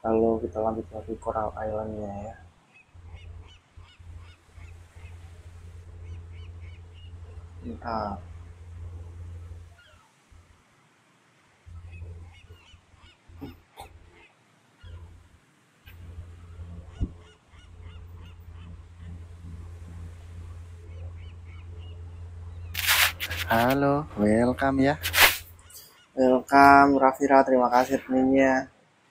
Lalu kita lanjut lagi Coral Islandnya ya. Bentar. Halo, welcome ya. Welcome Rafira, terima kasih adminnya.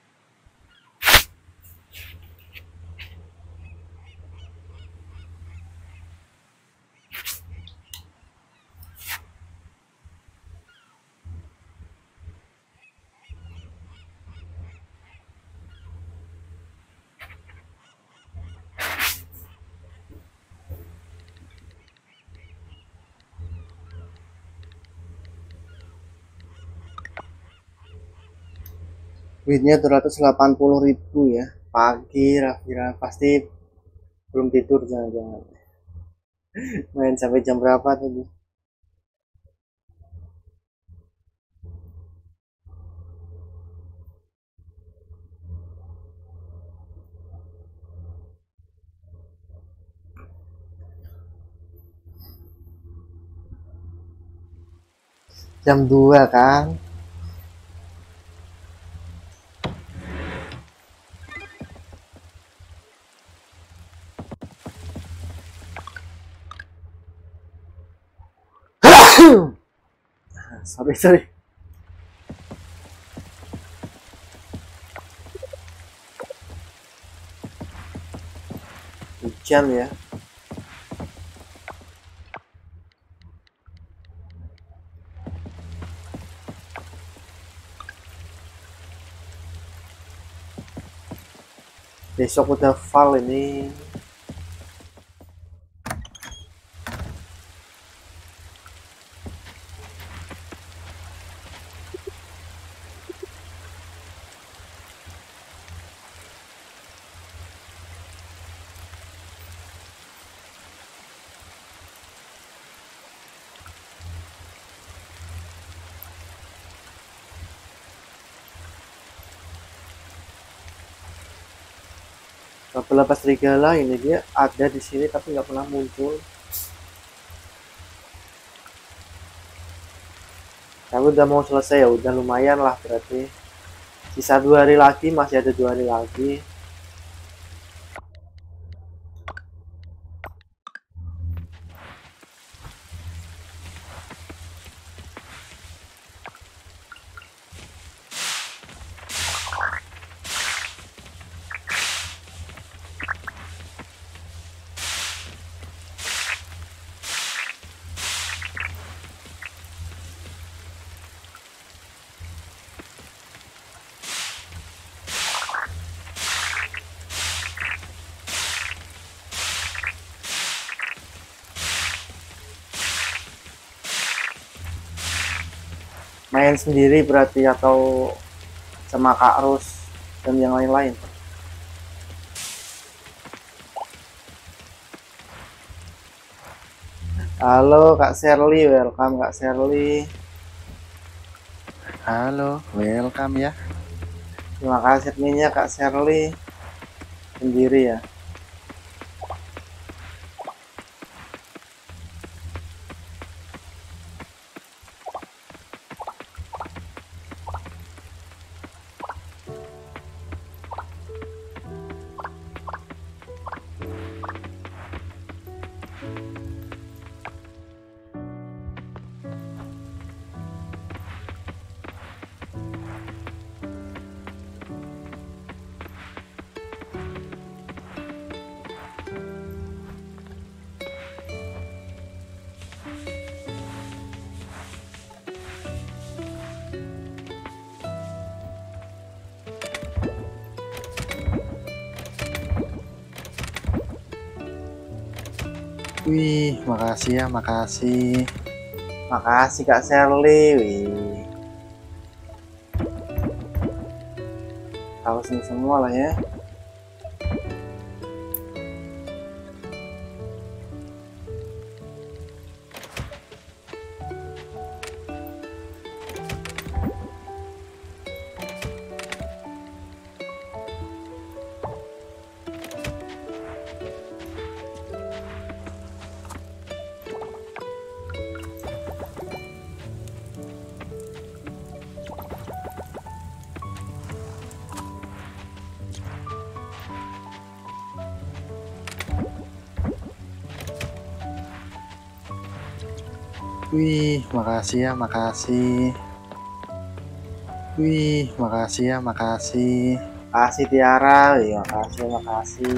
Duitnya 280.000 ya. Pagi Rafira pasti belum tidur jangan-jangan. Main sampai jam berapa tadi? Jam 2 kan? Sorry. Hujan ya. Besok udah fall ini. Laba-laba serigala ini dia ada di sini tapi nggak pernah muncul. Tapi udah mau selesai ya, udah lumayan lah berarti. Sisa 2 hari lagi, masih ada 2 hari lagi. Main sendiri berarti atau sama Kak Ros dan yang lain-lain. Halo Kak Sherly, welcome Kak Sherly. Halo, welcome ya. Terima kasih adminnya Kak Sherly. Sendiri ya. Wih, makasih ya, makasih. Makasih Kak Sherly. Wih. Tahu semua lah ya. Wih, makasih ya, makasih. Wih, makasih ya, makasih. Makasih Tiara, iya makasih, makasih.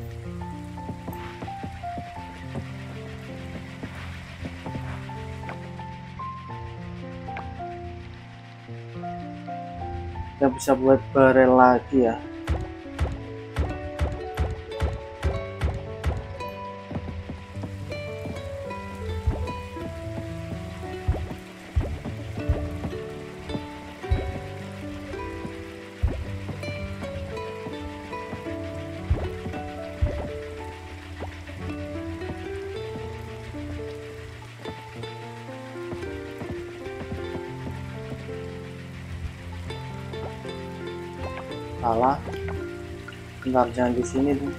Kita bisa buat barel lagi ya. Salah, bentar, jangan di sini tuh.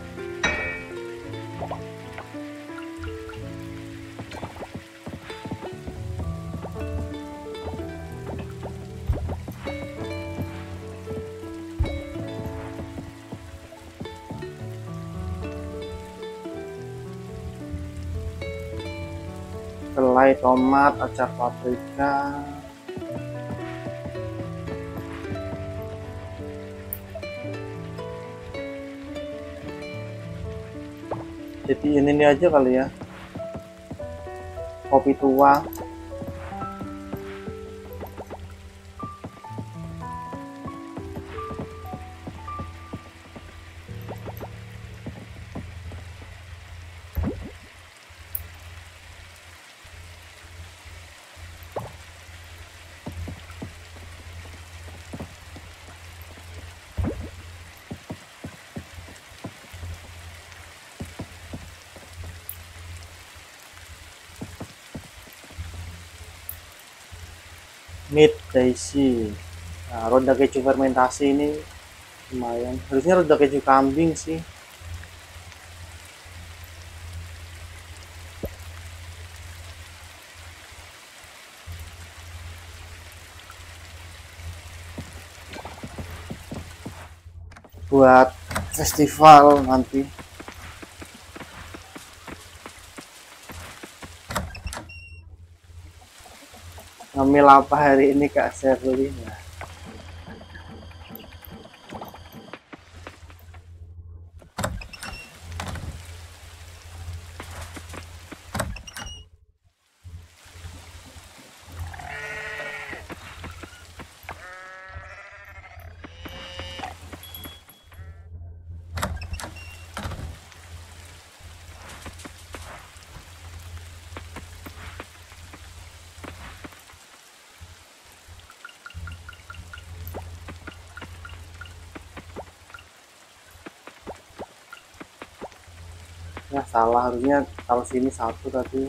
Selai, tomat, acar paprika. Jadi ini aja kali ya, kopi tua. Meat daisy. Nah, roda keju fermentasi ini lumayan, harusnya roda keju kambing sih. Buat festival nanti. Ngambil apa hari ini Kak Sherly? Ya salah, harusnya taruh sini satu tadi.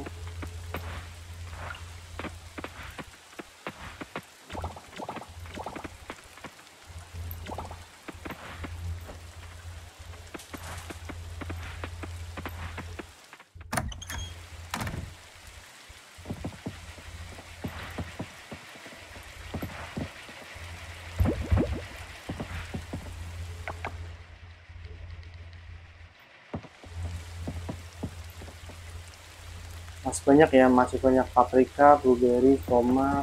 Masih banyak ya, masih banyak paprika, blueberry, tomat.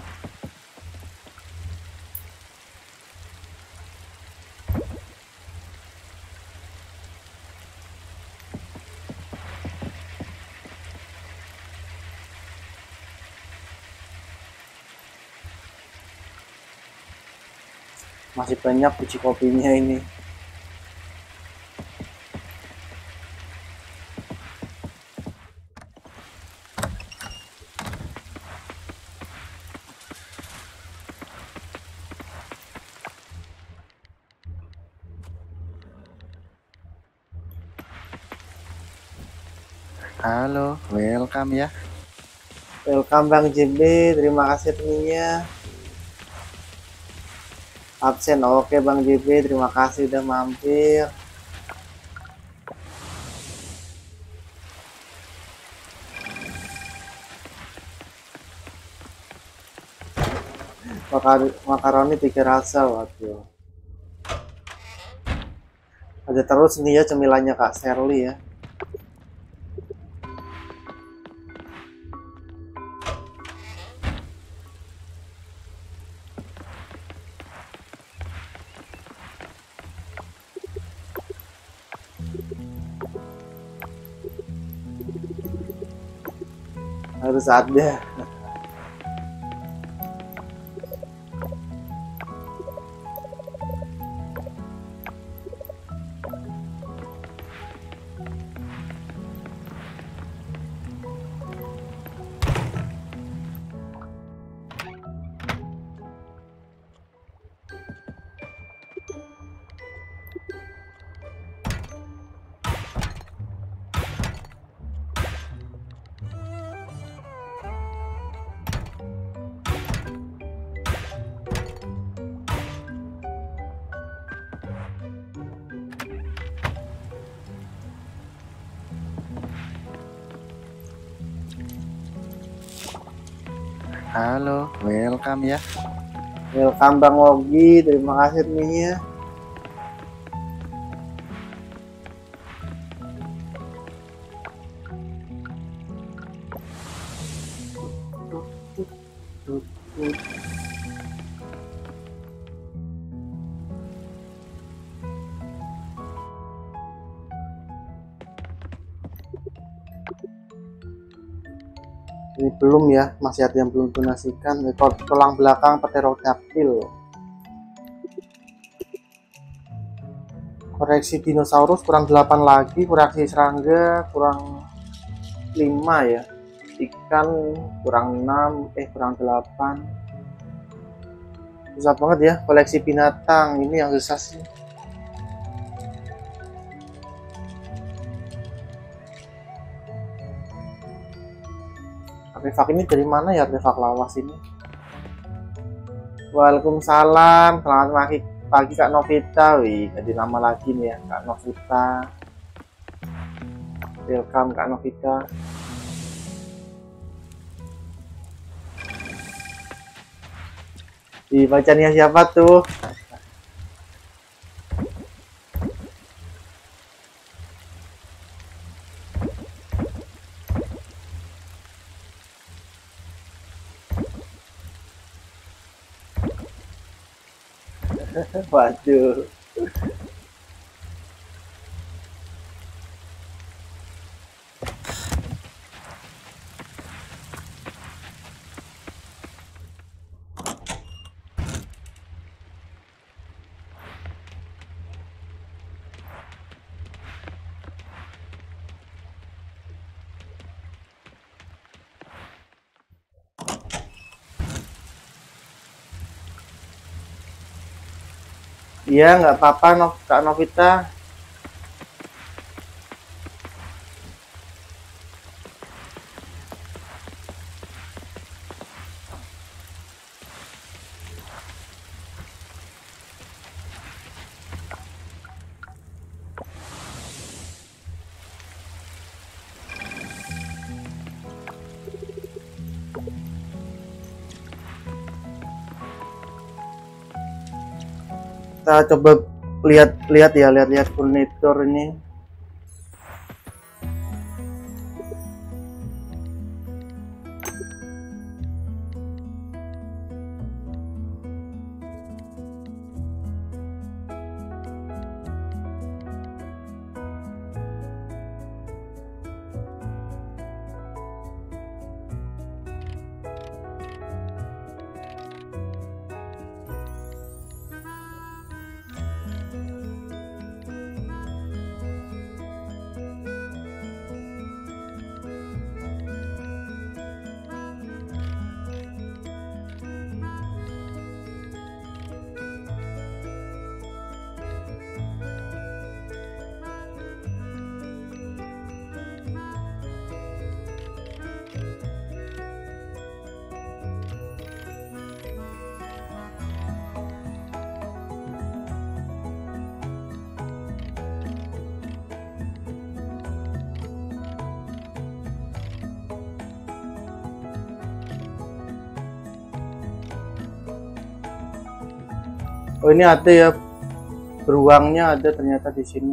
Masih banyak biji kopinya ini. Halo, welcome ya. Welcome Bang JB, terima kasih adminnya. Absen, oke Bang JB, terima kasih udah mampir. Makaroni 3 rasa, waduh. Ada terus nih ya cemilannya Kak Sherly ya. harus ada. Halo, welcome ya. Welcome Bang Ogi, terima kasih adminnya. Ini belum ya, masih ada yang belum donasikan. Ekor tulang belakang pterodactyl. Koreksi dinosaurus kurang 8 lagi, koreksi serangga kurang 5 ya. Ikan kurang 6, kurang 8. Susah banget ya koleksi binatang, ini yang susah sih. Artefak ini dari mana ya, artefak lawas ini? Waalaikumsalam, selamat pagi Kak Novita. Wih, jadi nama lagi nih ya, Kak Novita. Welcome Kak Novita. Dibacanya siapa tuh? Waduh. Iya, nggak apa-apa Kak Novita. Kita coba lihat furnitur ini. Oh, ini ada ya, beruangnya ada ternyata di sini.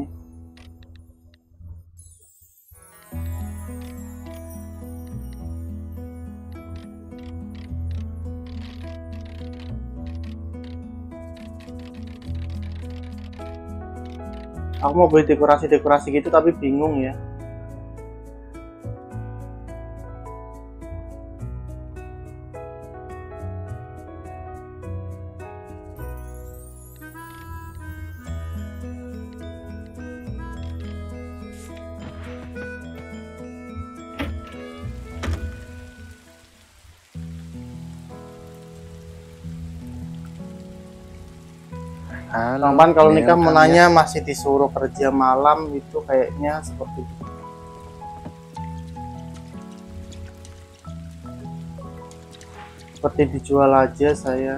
Aku mau beli dekorasi gitu tapi bingung ya. Halo, Bang Pan kalau nikah mau welcome nanya ya. masih disuruh kerja malam itu kayaknya seperti itu. Seperti dijual aja saya.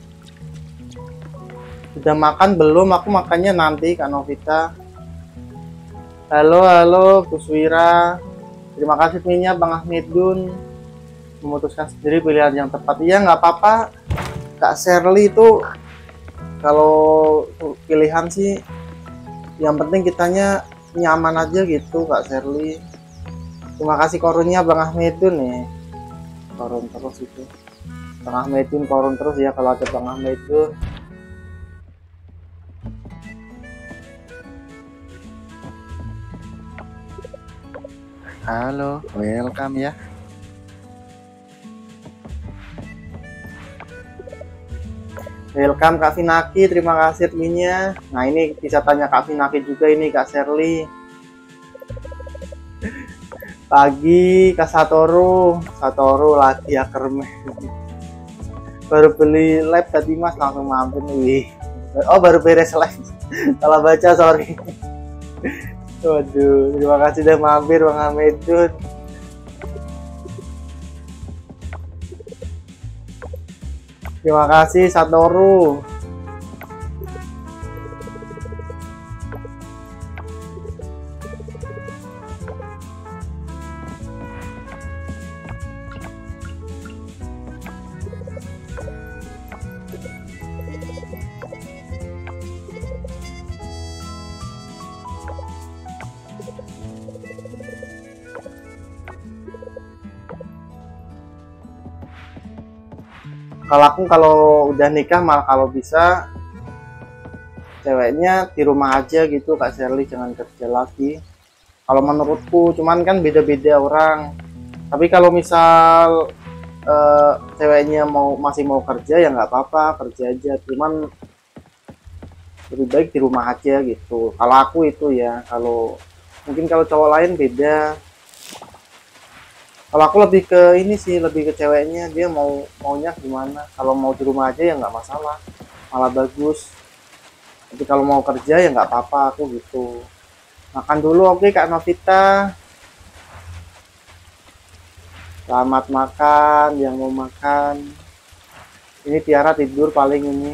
Sudah makan belum? Aku makannya nanti Kak Novita. Halo, halo Bu Swira. Terima kasih minyak Bang Ahmedun. Memutuskan sendiri pilihan yang tepat. Iya nggak apa-apa. Kak Shirley itu kalau pilihan sih yang penting kitanya nyaman aja gitu Kak Shirley. Terima kasih korunnya Bang Ahmedun nih. Korun terus itu. Bang Ahmedun korun terus ya kalau ada Bang Ahmedun. Halo, welcome ya. Welcome Kak Finaki, terima kasih adminnya. Nah ini bisa tanya Kak Finaki juga ini Kak Shirley. Pagi Kak Satoru lagi ya kermes. Baru beli lab tadi Mas langsung mampir nih. Oh baru beres lab. Salah baca sorry. Waduh, terima kasih udah mampir Bang Hamidun. Terima kasih Satoru. Kalau udah nikah malah kalau bisa ceweknya di rumah aja gitu Kak Shirley, jangan kerja lagi. Kalau menurutku, cuman kan beda-beda orang. Tapi kalau misal ceweknya masih mau kerja ya nggak apa-apa, kerja aja. Cuman lebih baik di rumah aja gitu. Kalau aku itu ya, kalau mungkin kalau cowok lain beda. Kalau aku lebih ke ini sih, lebih ke ceweknya, dia maunya gimana. Kalau mau di rumah aja ya nggak masalah, malah bagus. Tapi kalau mau kerja ya nggak apa-apa, aku gitu. Makan dulu, oke Kak Novita. Selamat makan yang mau makan. Ini Tiara tidur paling ini.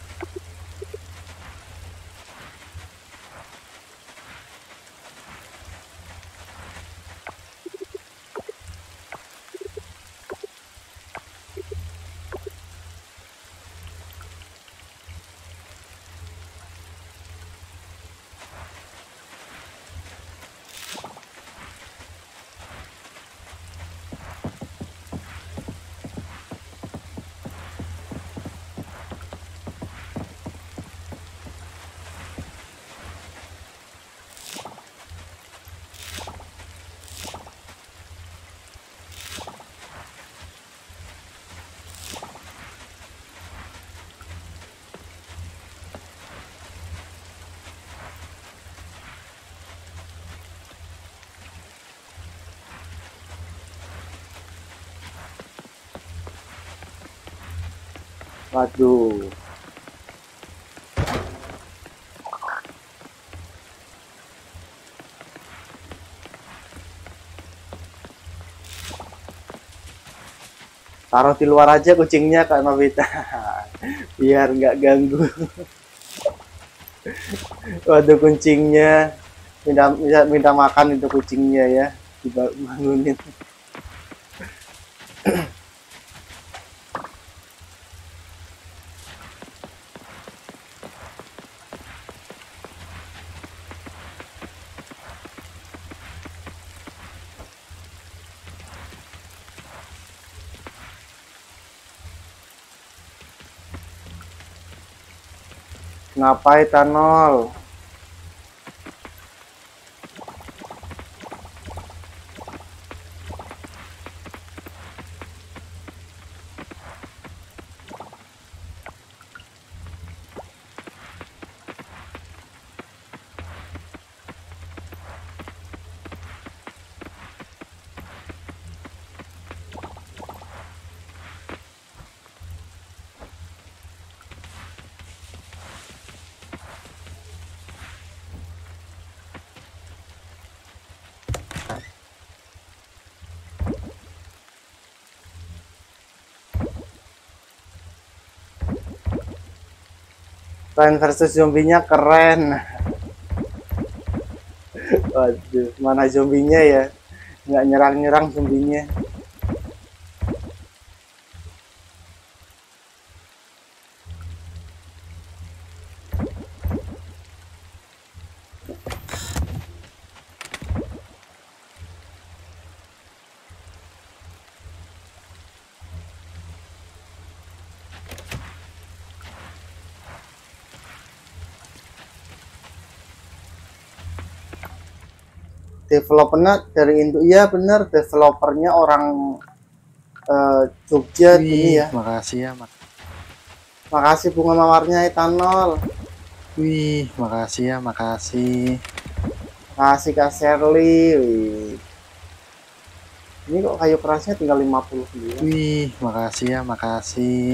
Waduh. Taruh di luar aja kucingnya Kak Novita. Biar nggak ganggu. Waduh kucingnya. Minta makan itu kucingnya ya. Dibangunin. Ngapain Tanol? Plan versus zombinya keren. Waduh, mana zombinya ya? Nggak nyerang-nyerang zombinya. Developernya dari Indo, iya bener, developernya orang Jogja ini ya. Makasih ya, Makasih bunga mawarnya etanol. Wih, makasih ya, makasih. Makasih Kak Shirley. Wih. Ini kok kayu kerasnya tinggal 59. Wih, makasih ya, makasih.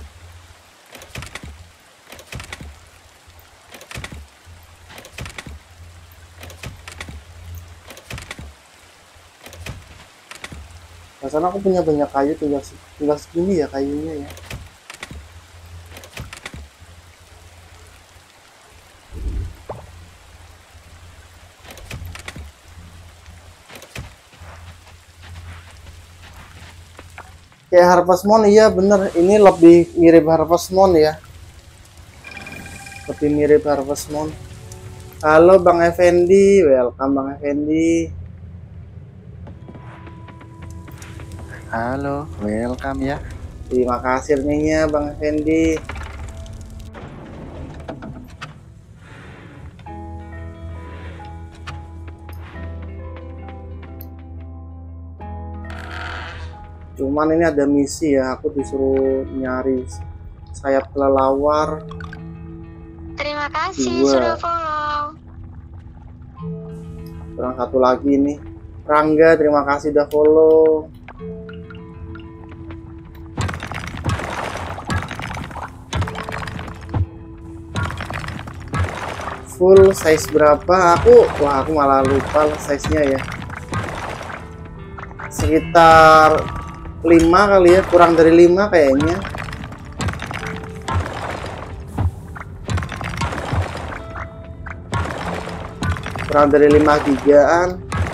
Rasanya aku punya banyak kayu, tinggal segini ya kayunya ya. Kayak Harvest Moon, iya bener, ini lebih mirip Harvest Moon ya. Lebih mirip Harvest Moon. Halo Bang Effendi, welcome Bang Effendi. Halo, welcome ya. Terima kasih nih Bang Effendi. Cuman ini ada misi ya, aku disuruh nyari sayap kelelawar. Terima kasih Dua. sudah follow. Kurang satu lagi nih. Rangga, terima kasih udah follow. Full size berapa? Wah aku malah lupa size-nya ya. Sekitar 5 kali ya, kurang dari 5 kayaknya. Kurang dari 5 gigaan.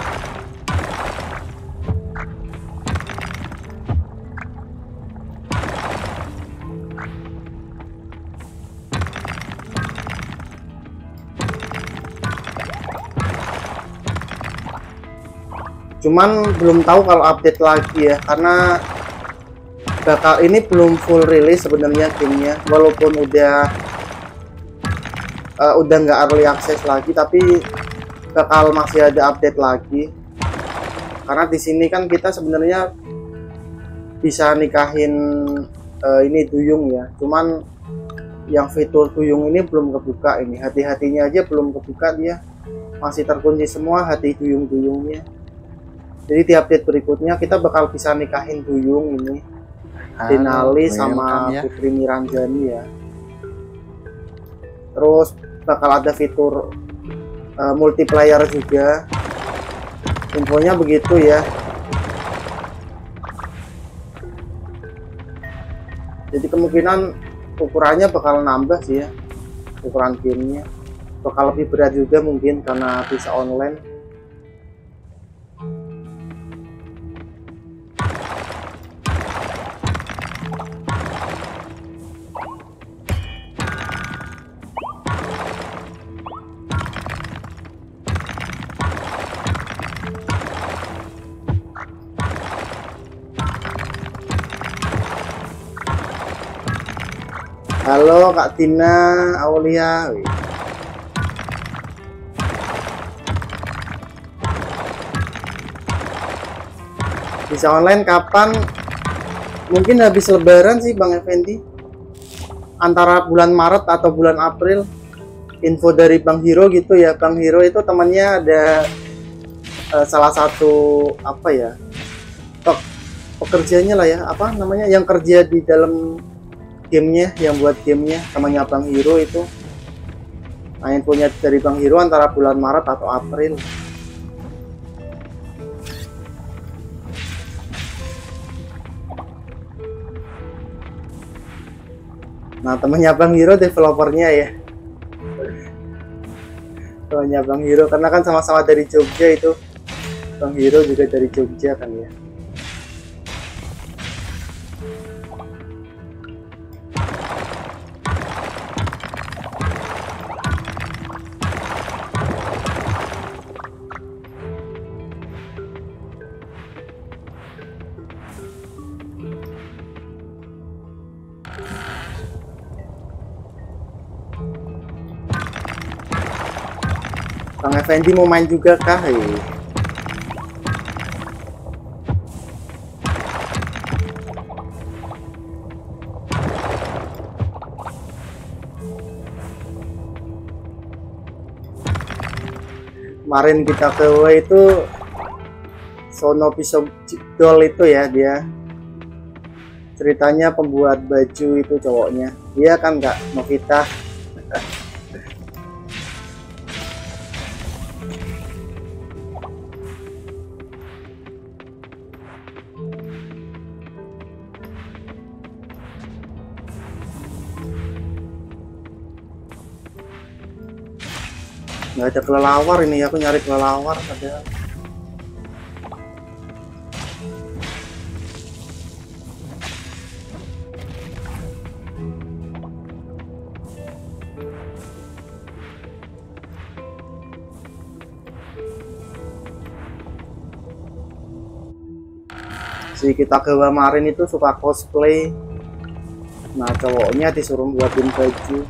Cuman belum tahu kalau update lagi ya, karena bakal ini belum full rilis sebenarnya gamenya, walaupun udah nggak early access lagi, tapi bakal masih ada update lagi. Karena di sini kan kita sebenarnya bisa nikahin ini duyung ya, cuman yang fitur duyung ini belum kebuka, ini hati-hatinya aja belum kebuka, dia masih terkunci semua hati duyung-duyungnya. Jadi di update berikutnya kita bakal bisa nikahin duyung ini, Denali sama ya. Putri Miranjani ya. Terus bakal ada fitur multiplayer juga. Infonya begitu ya. Jadi kemungkinan ukurannya bakal nambah sih ya, ukuran gamenya bakal lebih berat juga mungkin karena bisa online. Halo Kak Tina Aulia. Bisa online kapan? Mungkin habis lebaran sih Bang Effendi, antara bulan Maret atau bulan April. Info dari Bang Hiro gitu ya. Bang Hiro itu temannya ada salah satu apa ya, pekerjanya lah ya, apa namanya, yang kerja di dalam gamenya, yang buat gamenya, temannya Bang Hiro itu. Nah, infonya dari Bang Hiro antara bulan Maret atau April. Nah, temannya Bang Hiro developernya ya. Temannya Bang Hiro karena kan sama-sama dari Jogja itu. Bang Hiro juga dari Jogja kan ya. Bang Effendi mau main juga kah? Kemarin kita ke W itu Sono Pisau Cipdol itu ya, dia ceritanya pembuat baju itu cowoknya, dia kan Kak Novita. Nggak ada kelelawar ini, aku nyari kelelawar padahal. Si kita ke kemarin itu suka cosplay, nah cowoknya disuruh buatin baju.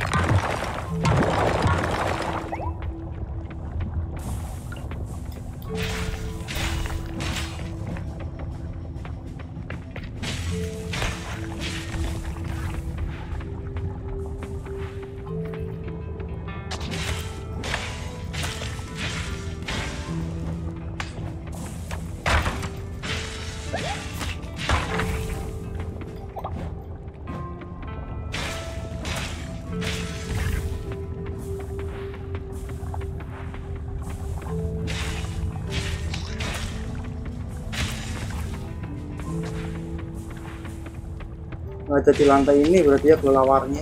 Nggak ada di lantai ini, berarti ya kelelawarnya.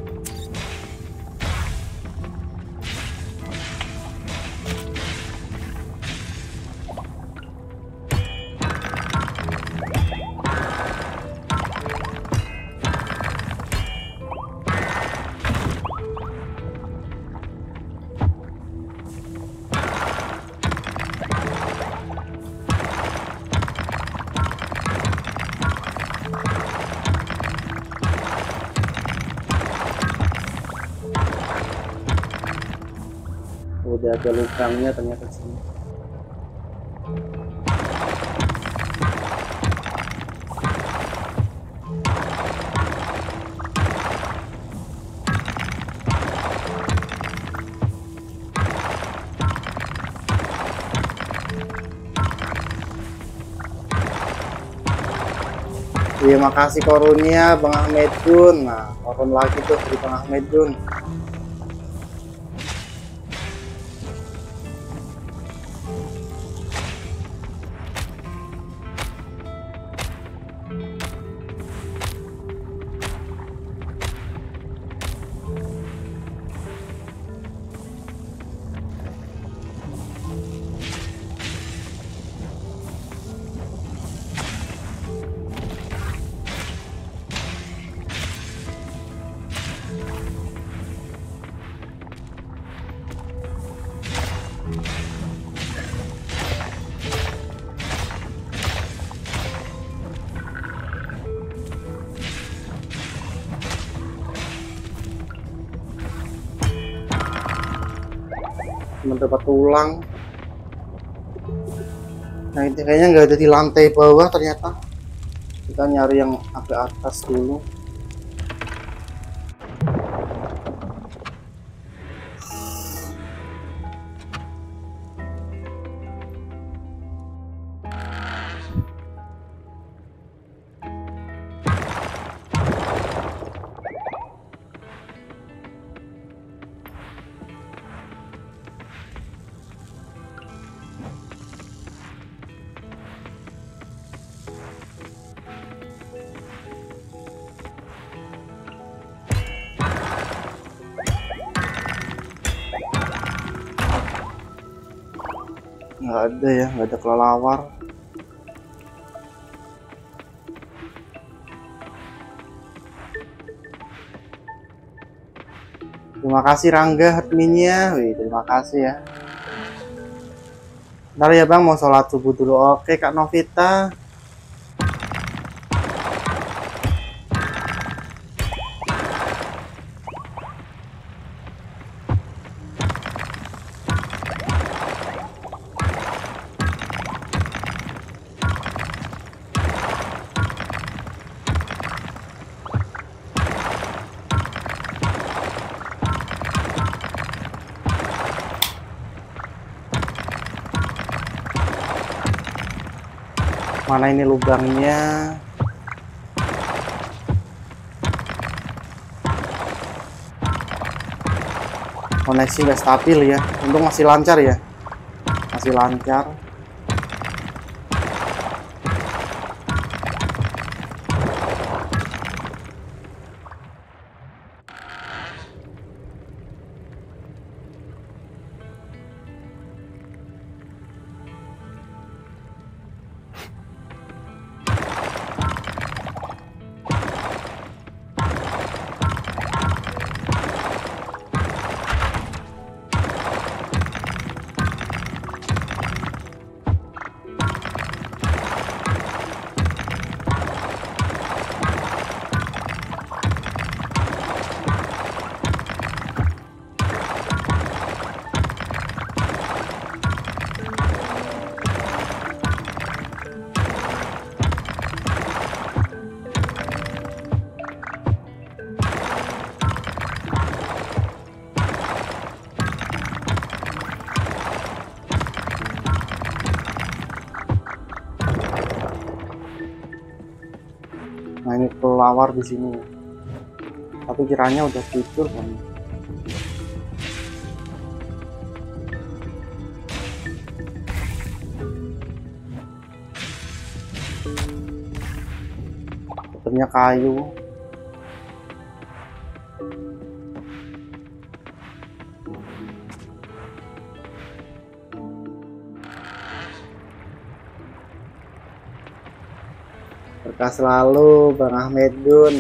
Udah ada lubangnya ternyata sini. Terima kasih korunnya Bang Ahmed Jun. Nah, korun lagi tuh dari Bang Ahmed Jun. Mendapat tulang. Nah ini kayaknya nggak ada di lantai bawah ternyata. Kita nyari yang agak atas dulu. Nggak ada ya, nggak ada kelelawar. Terima kasih Rangga adminnya. Wih, terima kasih ya. Ntar ya bang, mau sholat subuh dulu. Oke Kak Novita. Mana ini lubangnya? Koneksi nggak stabil ya. Untung masih lancar ya. Masih lancar. Nah ini kelelawar di sini. Tapi kiranya udah tidur kan. Tetapnya kayu. Berkah selalu Bang Ahmed Dun.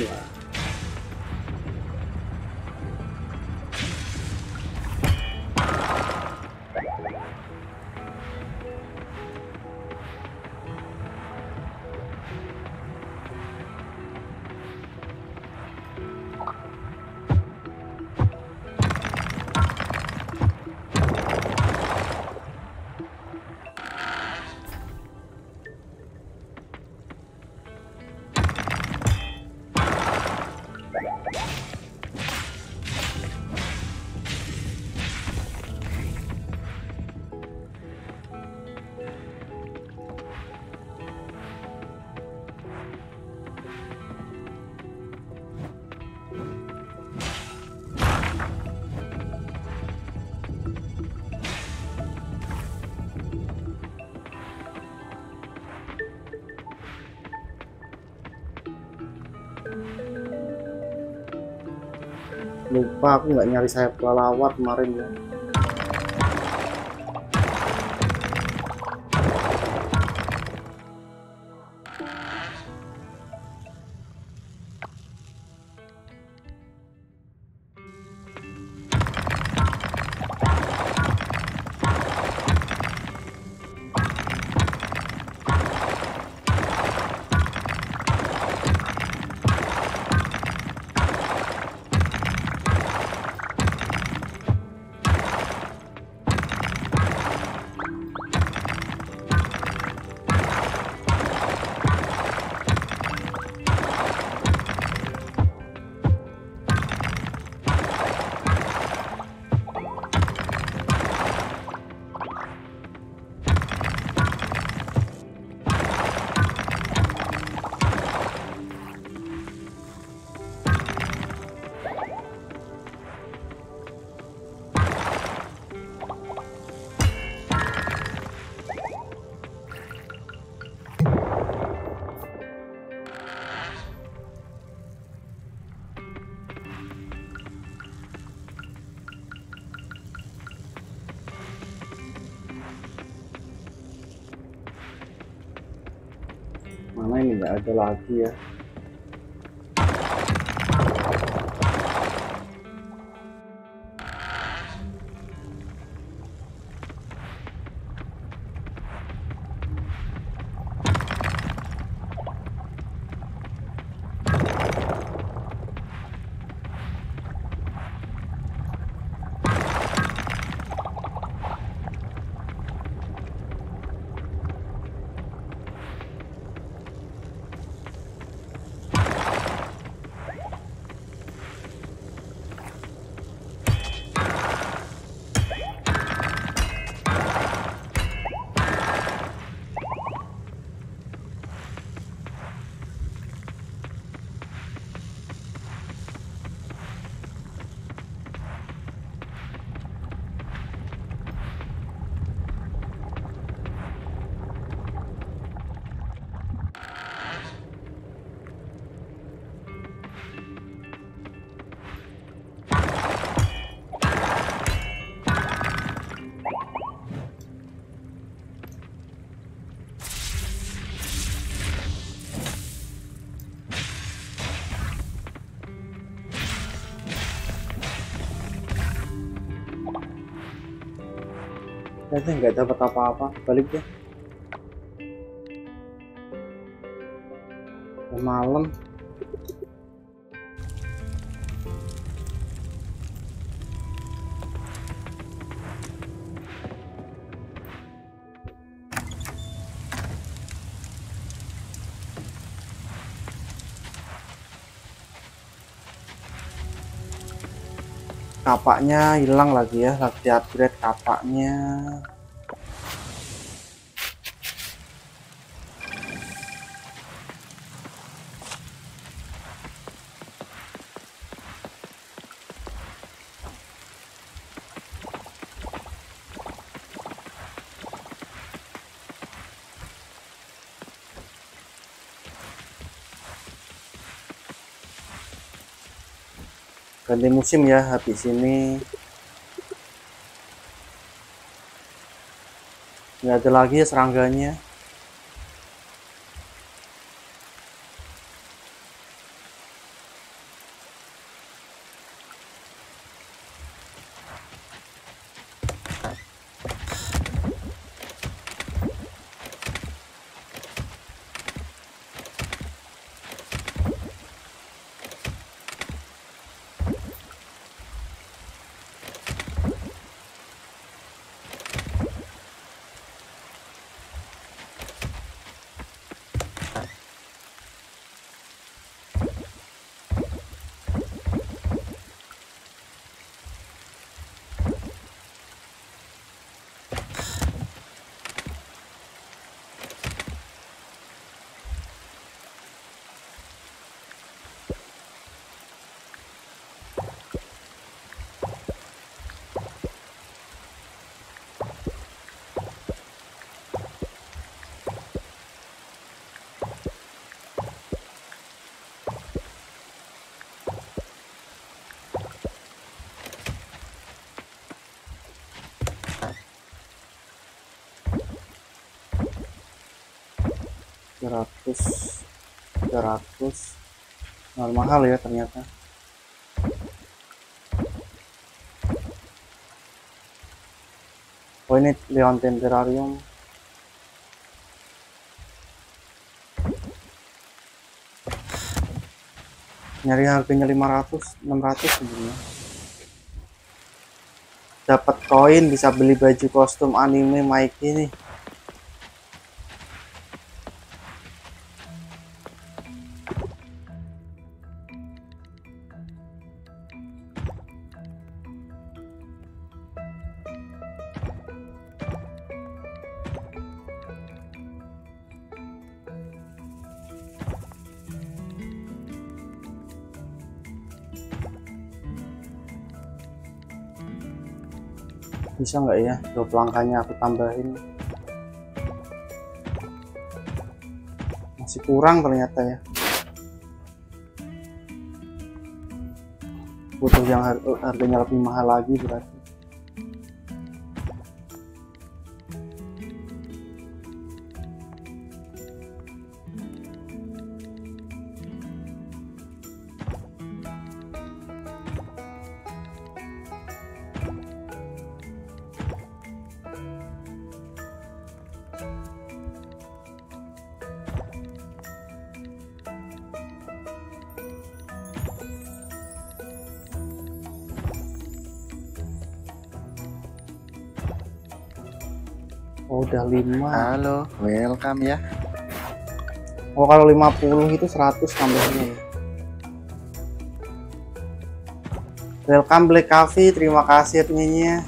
Lupa aku nggak nyari sayap kelelawar kemarin ya. ini nggak ada lagi ya. Ternyata nggak dapat apa-apa, balik deh. Udah malam. Kapaknya hilang lagi ya, lagi upgrade kapaknya. Ganti musim ya habis ini. Nggak ada lagi ya serangganya. Tiga ratus mahal ya ternyata. Oh ini Leontin Terrarium. Nyari harganya 500 600 sebenarnya. Dapat koin bisa beli baju kostum anime Mikey nih. Bisa nggak ya 2 langkahnya aku tambahin? Masih kurang ternyata ya. Butuh yang harganya lebih mahal lagi berarti. Oh, udah 5. Halo, welcome ya. Oh, kalau 50 itu 100 tambahnya ya. Welcome Black Coffee, terima kasih adminnya.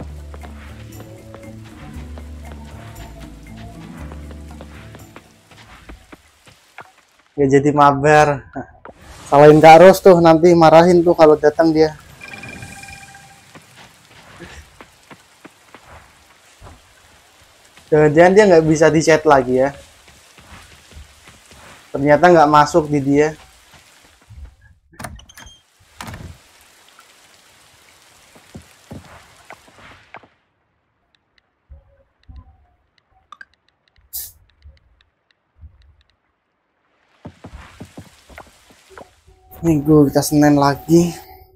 Ya jadi mabar. Salahin Kak Ros tuh, nanti marahin tuh kalau datang dia. Jangan-jangan dia nggak bisa di chat lagi ya. Ternyata nggak masuk di dia. Minggu kita Senin lagi.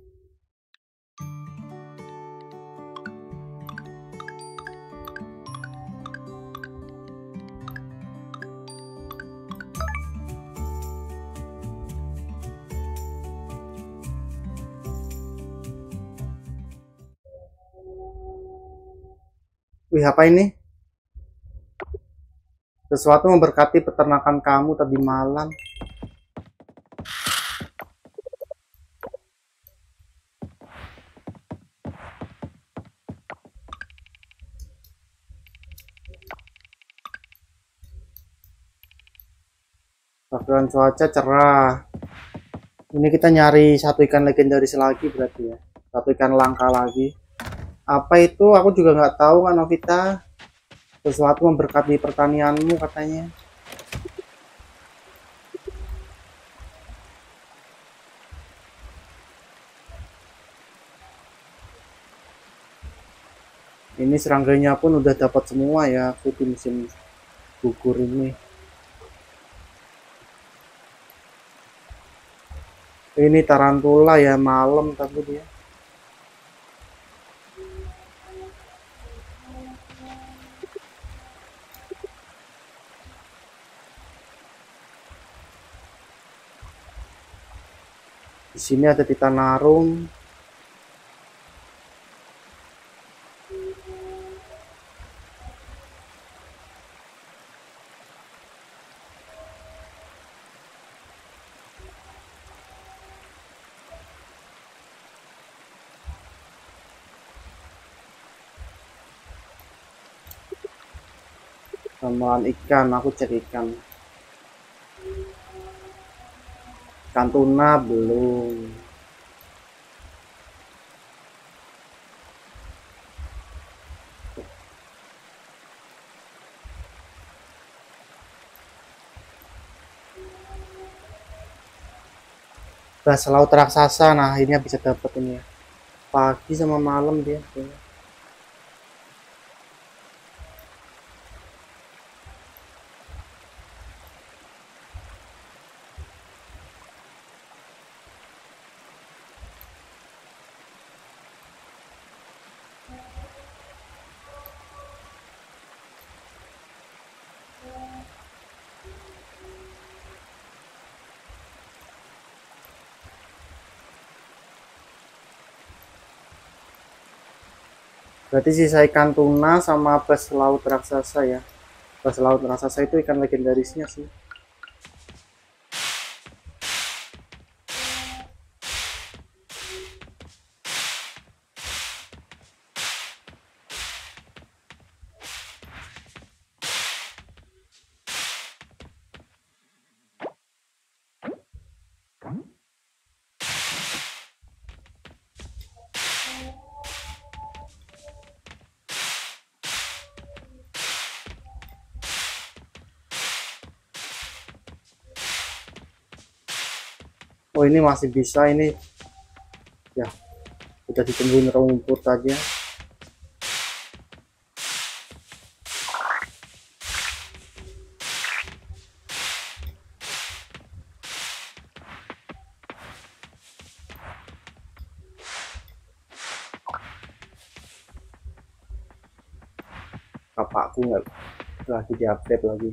Wih, apa ini? Sesuatu memberkati peternakan kamu tadi malam. Bakalan cuaca cerah. Ini kita nyari satu ikan legendaris lagi berarti ya. Satu ikan langka lagi. Apa itu? Aku juga nggak tahu kan Novita. Sesuatu memberkati pertanianmu katanya. Ini serangganya pun udah dapat semua ya. Aku di musim gugur ini. Ini tarantula ya, malam tapi dia. Di sini ada titanarum. Ramalan ikan, aku cek ikan. Ikan tuna belum. Bahasa laut raksasa, nah akhirnya bisa dapat ini ya. Pagi sama malam dia. Berarti sisa ikan tuna sama bass laut raksasa ya. Bass laut raksasa itu ikan legendarisnya sih. Oh, ini masih bisa ini ya, udah ditumbuhin rumput aja. Kapakku nggak lagi diupdate lagi.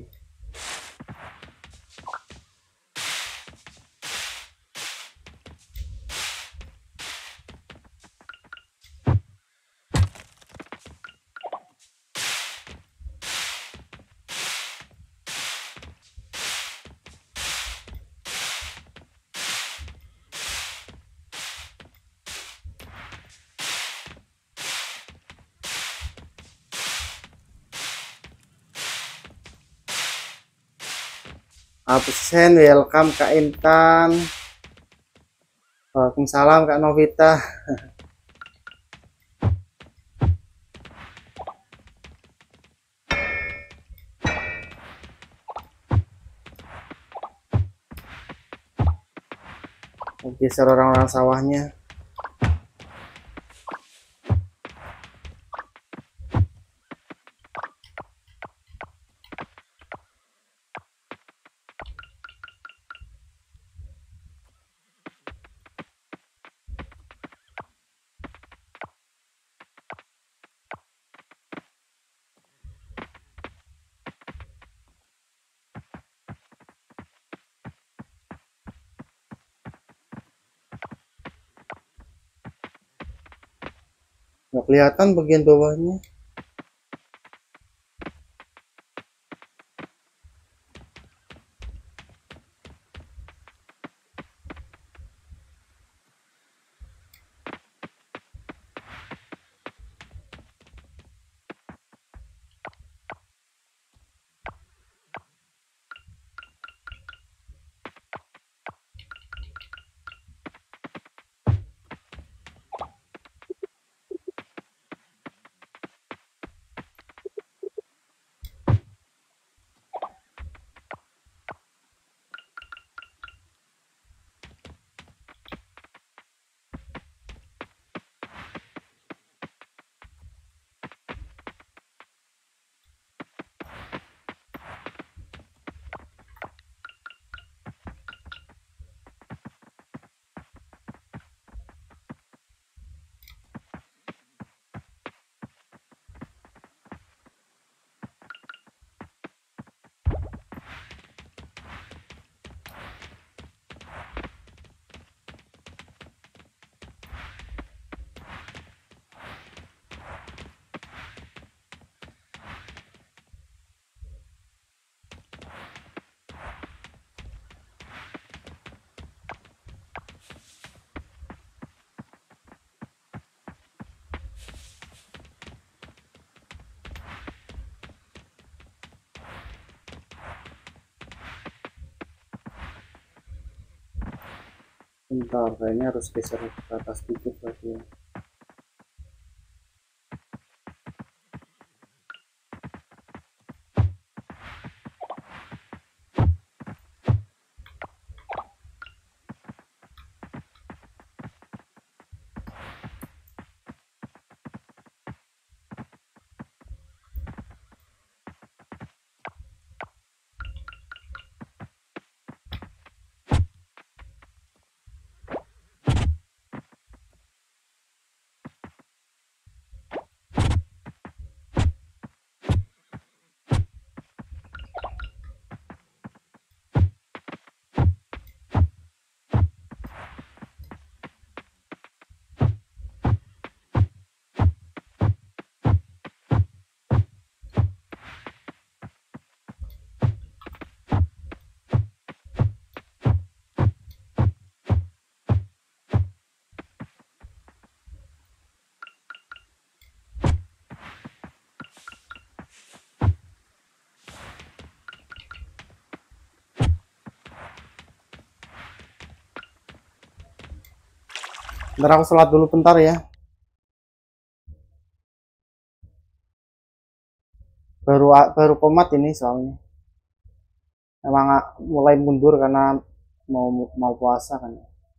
absen. Welcome Kak Intan. Waalaikumsalam Kak Novita. Geser orang-orang sawahnya. Nggak kelihatan bagian bawahnya. Bentar, kayaknya harus geser ke atas dikit lagi ya. Ntar aku sholat dulu bentar ya. Baru komat ini soalnya. Emang mulai mundur karena mau puasa kan.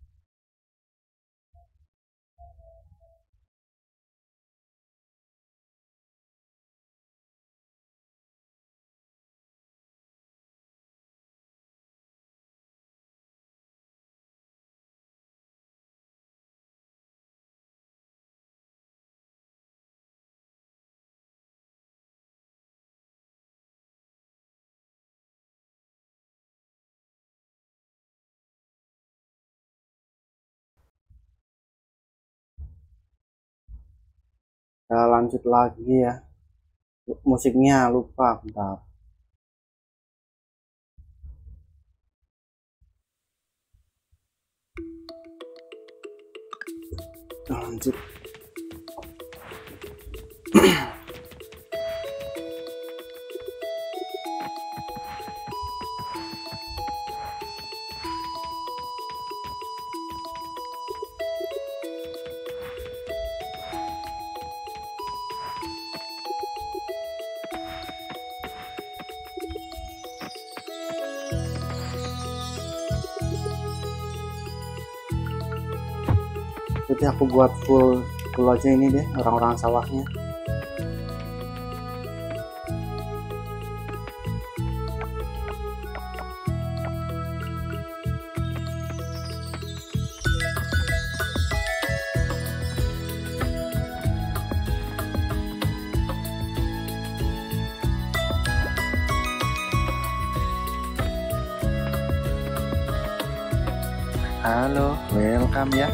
Kita lanjut lagi ya. Musiknya lupa bentar. Lanjut. Nanti aku buat full aja ini deh, orang-orang sawahnya. Halo, welcome ya.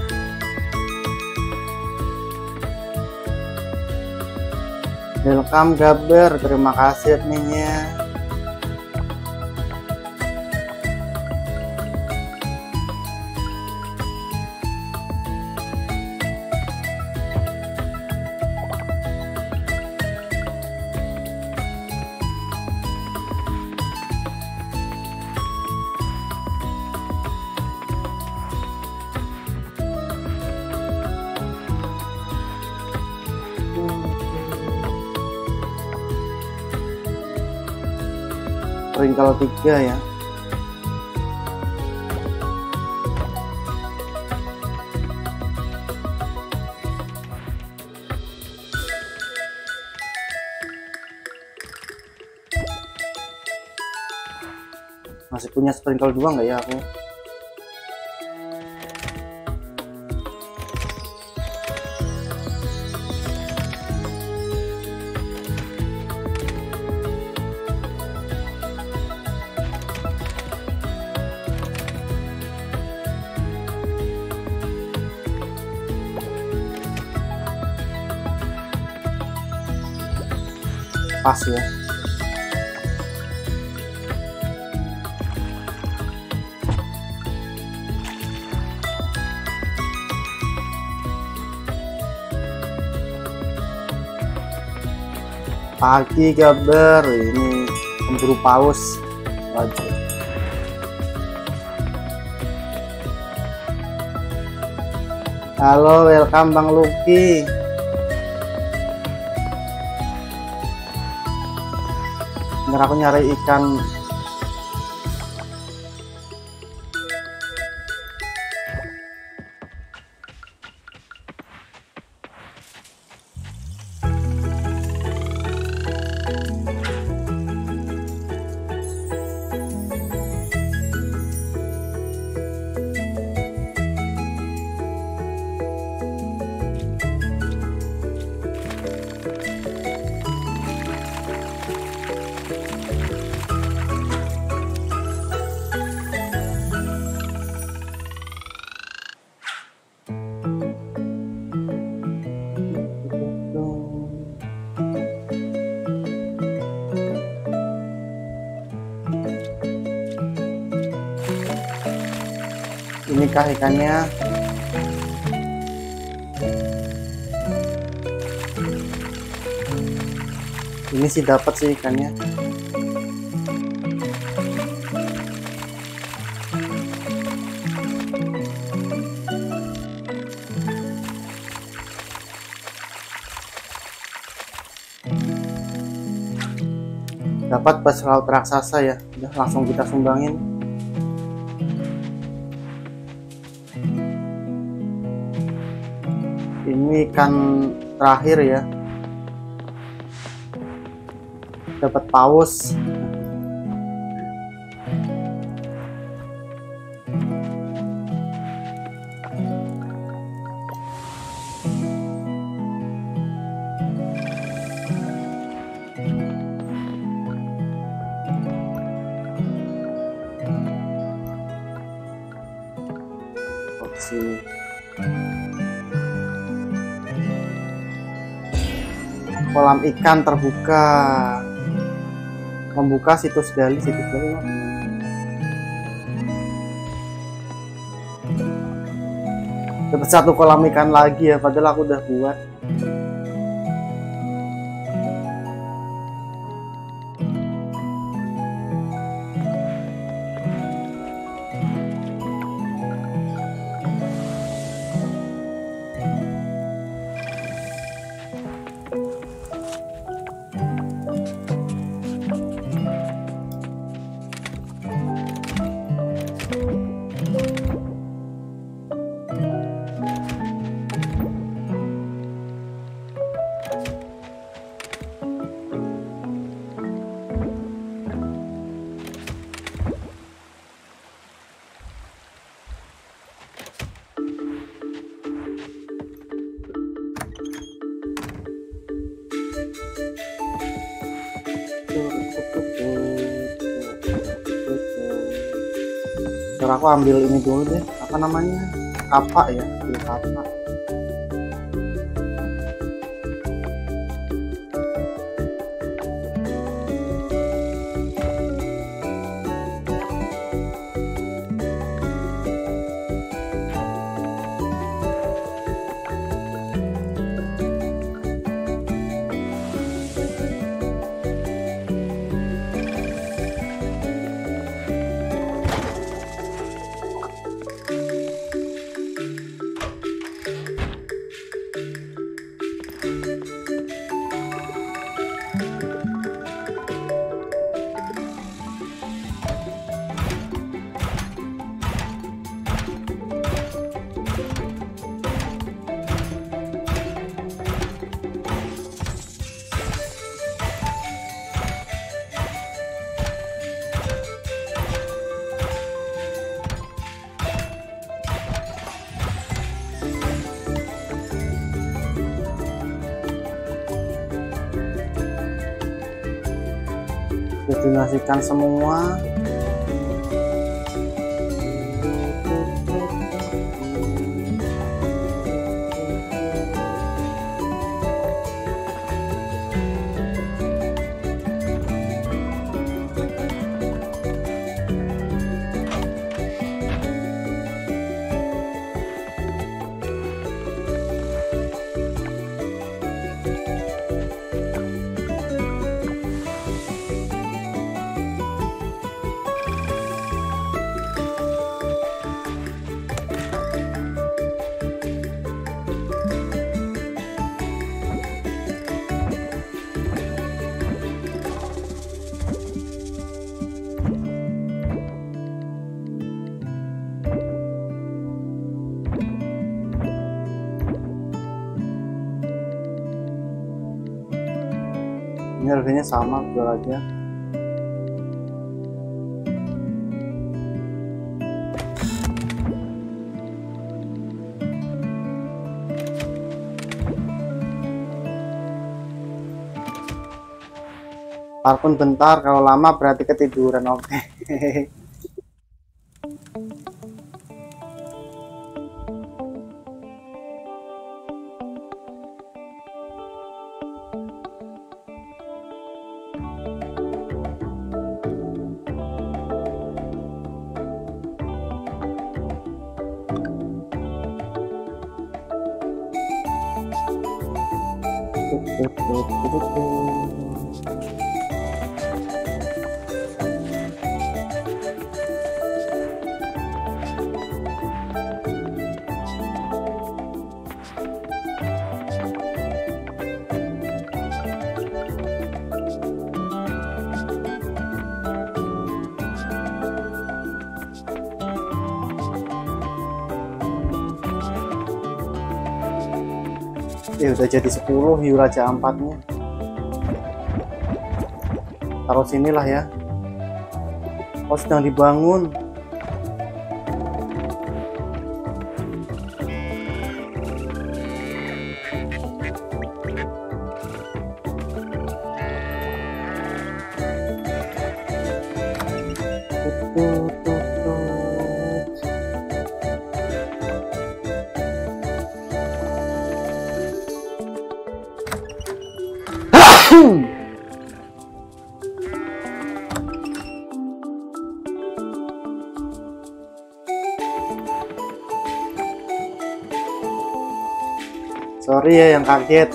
Welcome Gaber, terima kasih adminnya. Sprinkle 3 ya. Masih punya sprinkle 2 nggak ya aku? Pas ya. Pagi Gaber, ini pemburu paus wajib. Halo, welcome Bang Luki. Bentar aku nyari ikan. Inikah ikannya? Ini sih dapat sih ikannya. Dapat pas laut raksasa ya. Udah langsung kita sumbangin. Ini ikan terakhir ya, dapat paus. Opsi kolam ikan terbuka, membuka situs gali dapat satu kolam ikan lagi ya, padahal aku udah buat. Coba aku ambil ini dulu deh, apa namanya, kapak ya, ambil kapak. Dedonasikan semua. Ini harganya sama, jual aja. Parkun bentar, kalau lama berarti ketiduran. Oke. Udah jadi 10 hiu raja 4-nya. Taruh sinilah ya. Oh, sedang dibangun. Sorry ya yang kaget.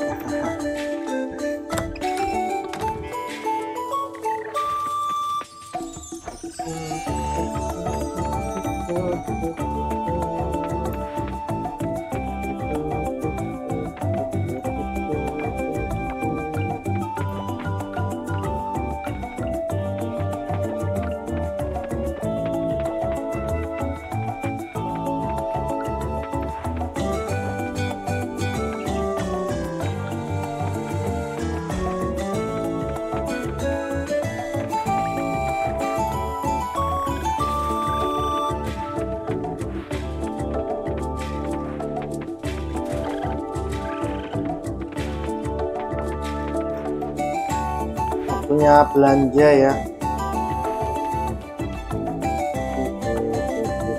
Punya belanja ya.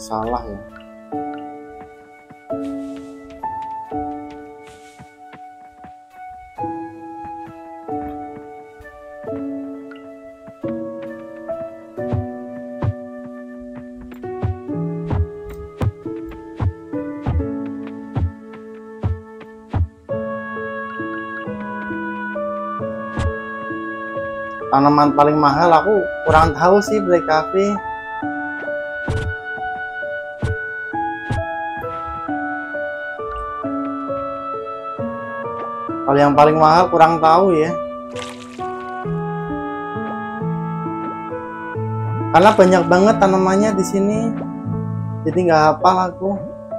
salah ya. Tanaman paling mahal aku kurang tahu sih, Black Coffee. Kalau yang paling mahal kurang tahu ya. Karena banyak banget tanamannya di sini. Jadi nggak hafal aku.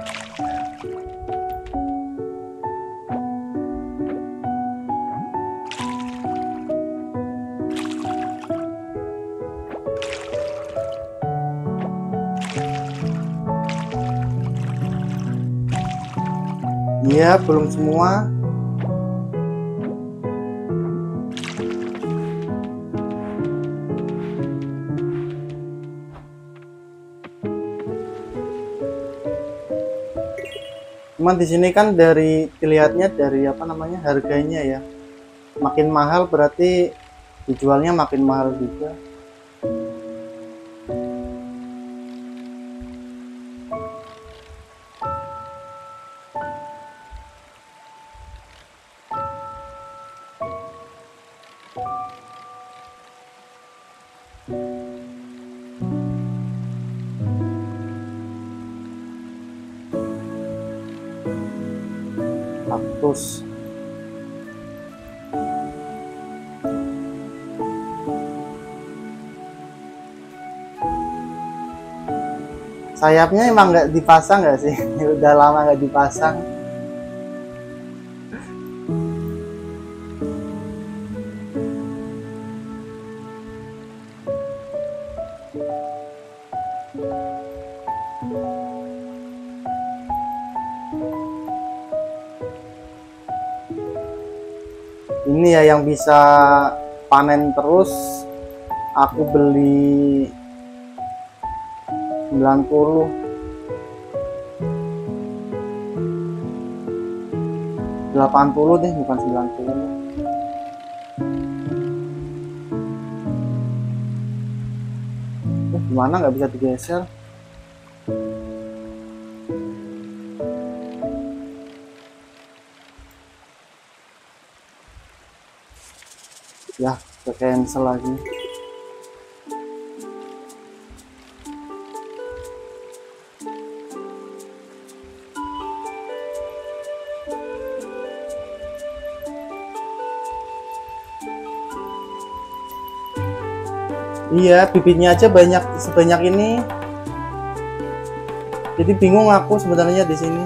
Iya, belum semua. Cuman di sini kan dari dilihatnya dari apa namanya harganya ya. Makin mahal berarti dijualnya makin mahal juga. Kaktus. Sayapnya emang nggak dipasang nggak sih? Udah lama nggak dipasang. Ini ya yang bisa panen terus. Aku beli 90. $80 deh, bukan 90. Gimana nggak bisa digeser? Ya, ke cancel lagi. Iya, bibitnya aja banyak sebanyak ini. Jadi bingung aku sebenarnya di sini.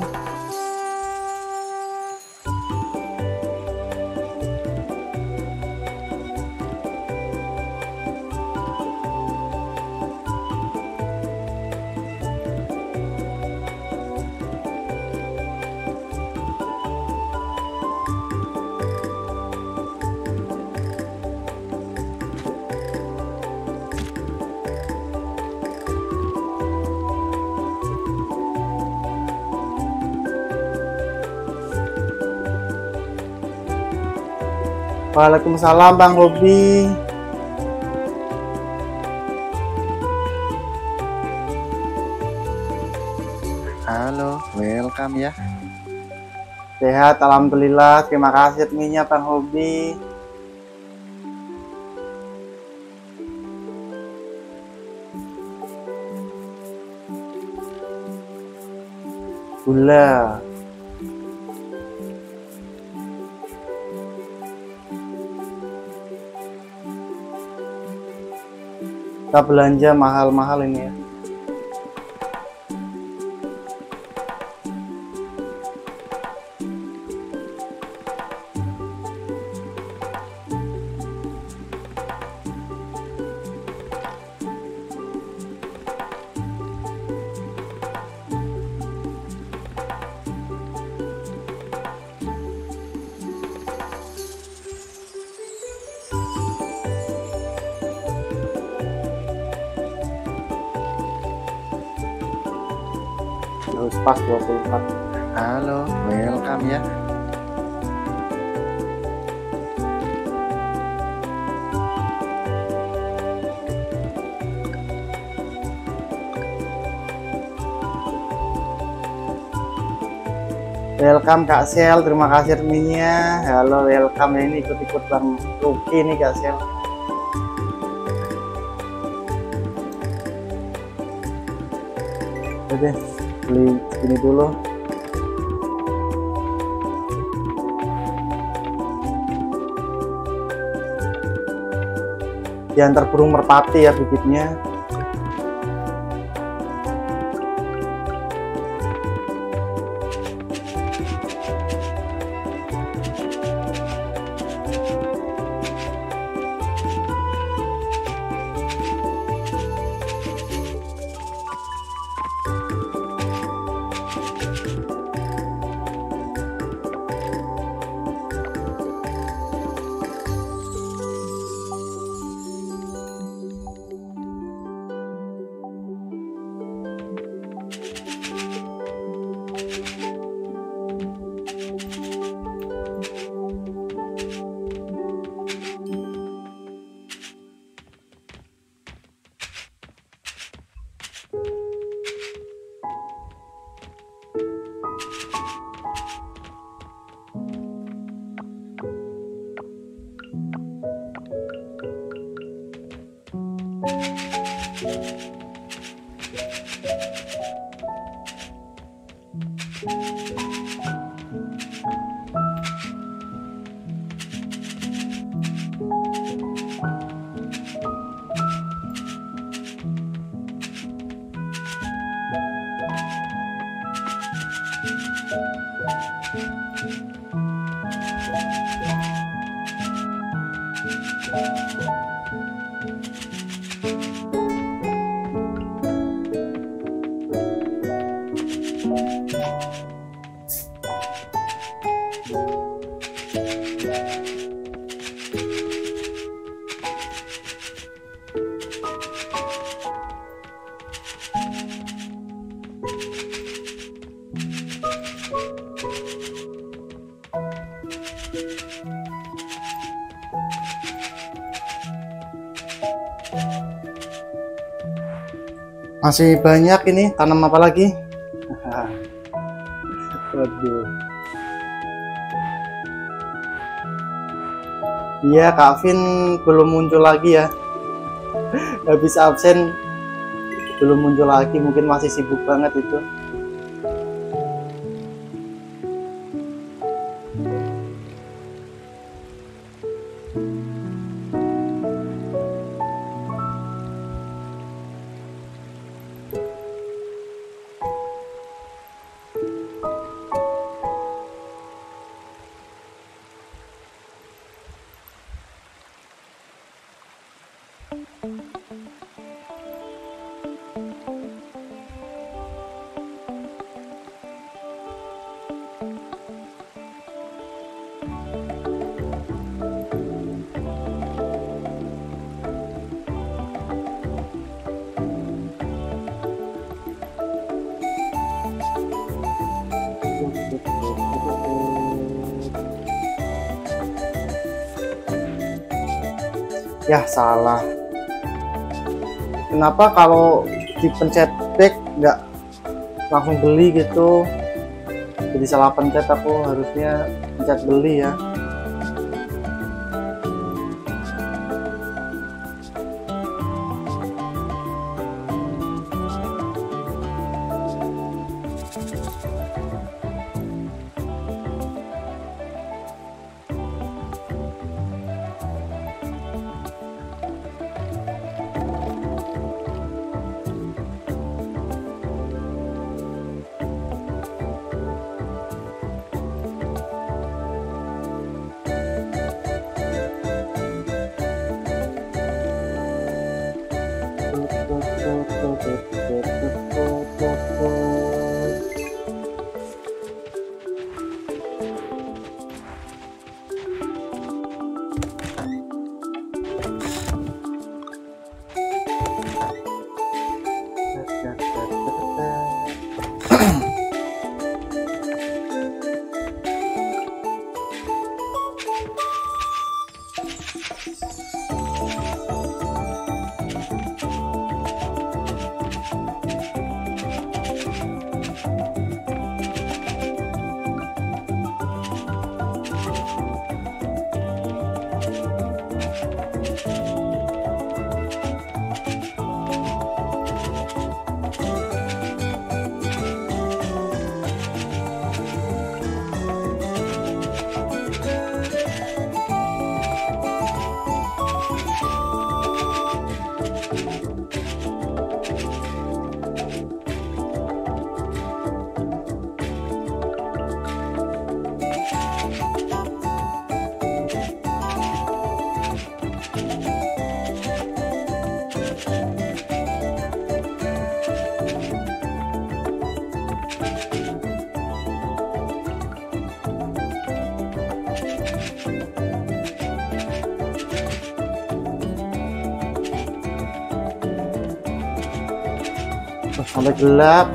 Waalaikumsalam Bang Hobi. Halo, welcome ya. Sehat, alhamdulillah. Terima kasih adminnya Bang Hobi. Gula. Kita belanja mahal-mahal ini ya. pas 24. Halo, welcome ya. Welcome Kak Sel, terima kasih adminnya. Halo, welcome. Ini ikut-ikut Bang Ruki nih Kak Sel. Oke, beli segini dulu. Diantar burung merpati ya bibitnya. Masih banyak ini, tanam apa lagi? Waduh. Iya, Kak Vin belum muncul lagi ya. Habis absen belum muncul lagi, mungkin masih sibuk banget itu. Ya salah. Kenapa kalau dipencet back nggak langsung beli gitu? Jadi salah pencet, aku harusnya pencet beli ya. sampai gelap.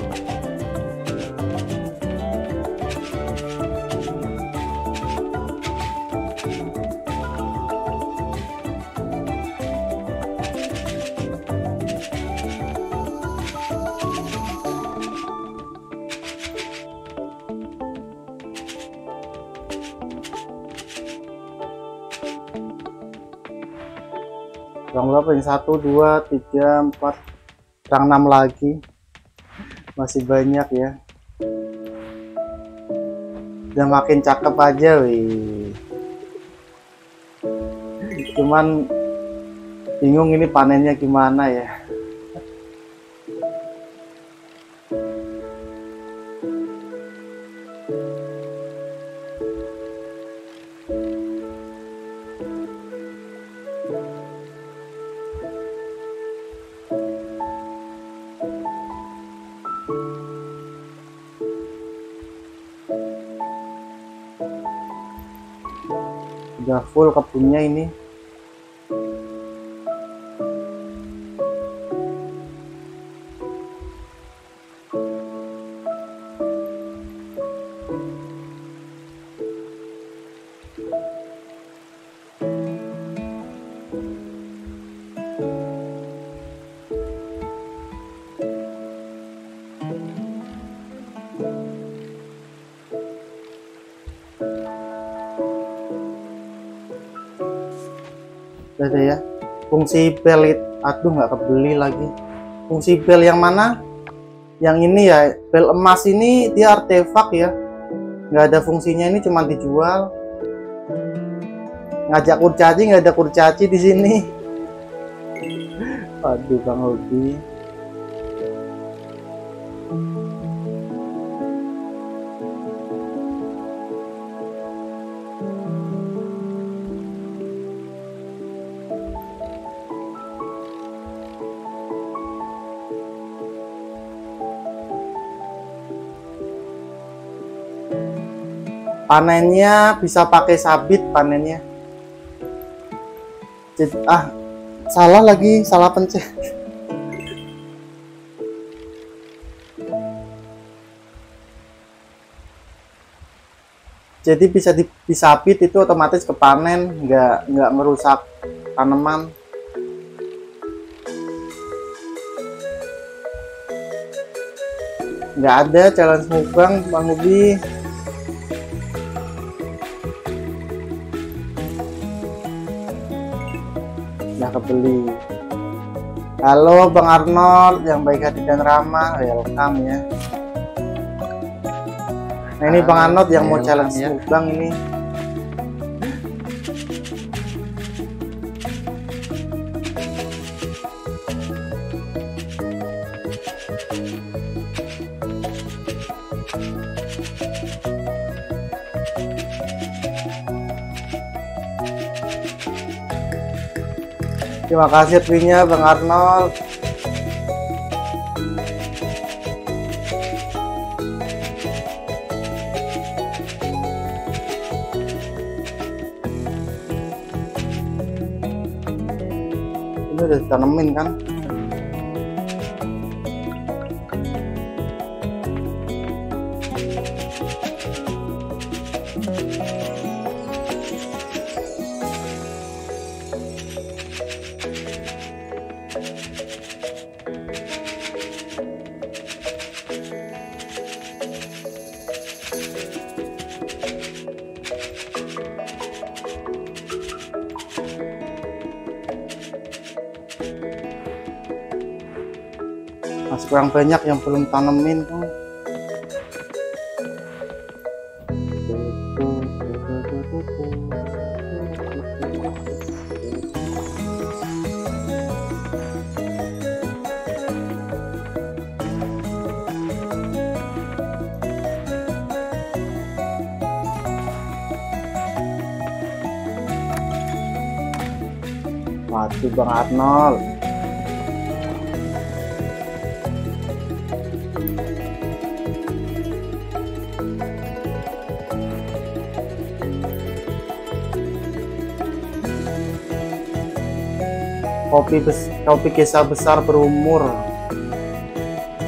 Kurang berapa ini? 1, 2, 3, 4, kurang 6 lagi. Masih banyak ya. Udah makin cakep aja wih. Cuman bingung ini panennya gimana ya. Udah full kebunnya ini. Udah ya. Fungsi bel itu, aduh nggak kebeli lagi. Fungsi bel yang mana? Yang ini ya, bel emas ini dia artefak ya. Nggak ada fungsinya, ini cuma dijual. Ngajak kurcaci, nggak ada kurcaci di sini. Aduh Bang Hobi. Panennya bisa pakai sabit panennya. Jadi, salah lagi, salah pencet. Jadi bisa disabit itu otomatis kepanen, nggak merusak tanaman. Nggak ada challenge mukbang Bang Ubi. Udah kebeli. Halo Bang Arnold yang baik hati dan ramah, welcome ya. Nah ini Bang Arnold yang mau challenge ya. mukbang ini. Terima kasih tweetnya Bang Arnold. Ini udah ditanemin kan? Masih kurang banyak yang belum tanemin kan. Waduh Bang Arnold. Kopi kisah besar berumur.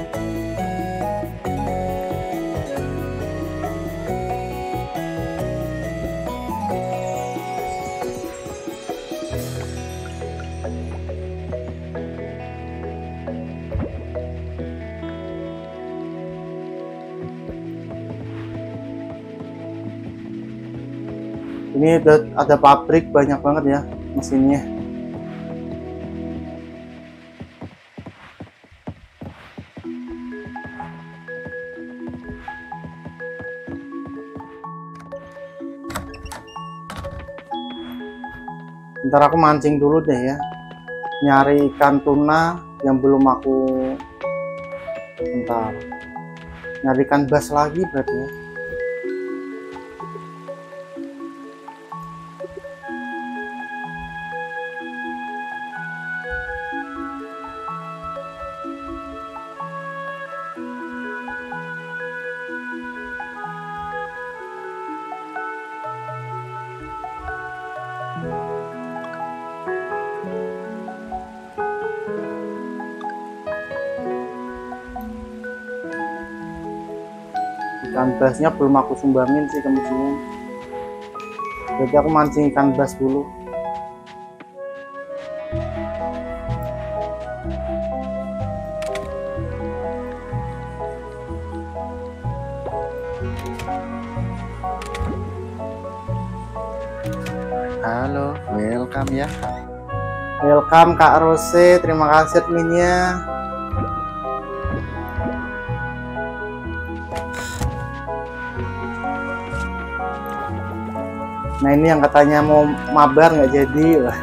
Ini ada pabrik banyak banget ya mesinnya. Ntar aku mancing dulu deh ya, nyari ikan tuna yang belum aku, ntar nyari ikan bass lagi berarti ya. Ikan bassnya belum aku sumbangin sih ke museum, jadi aku mancing ikan bass dulu. Halo, welcome ya. Welcome Kak Rose, terima kasih adminnya. Nah ini yang katanya mau mabar nggak jadi. Wah.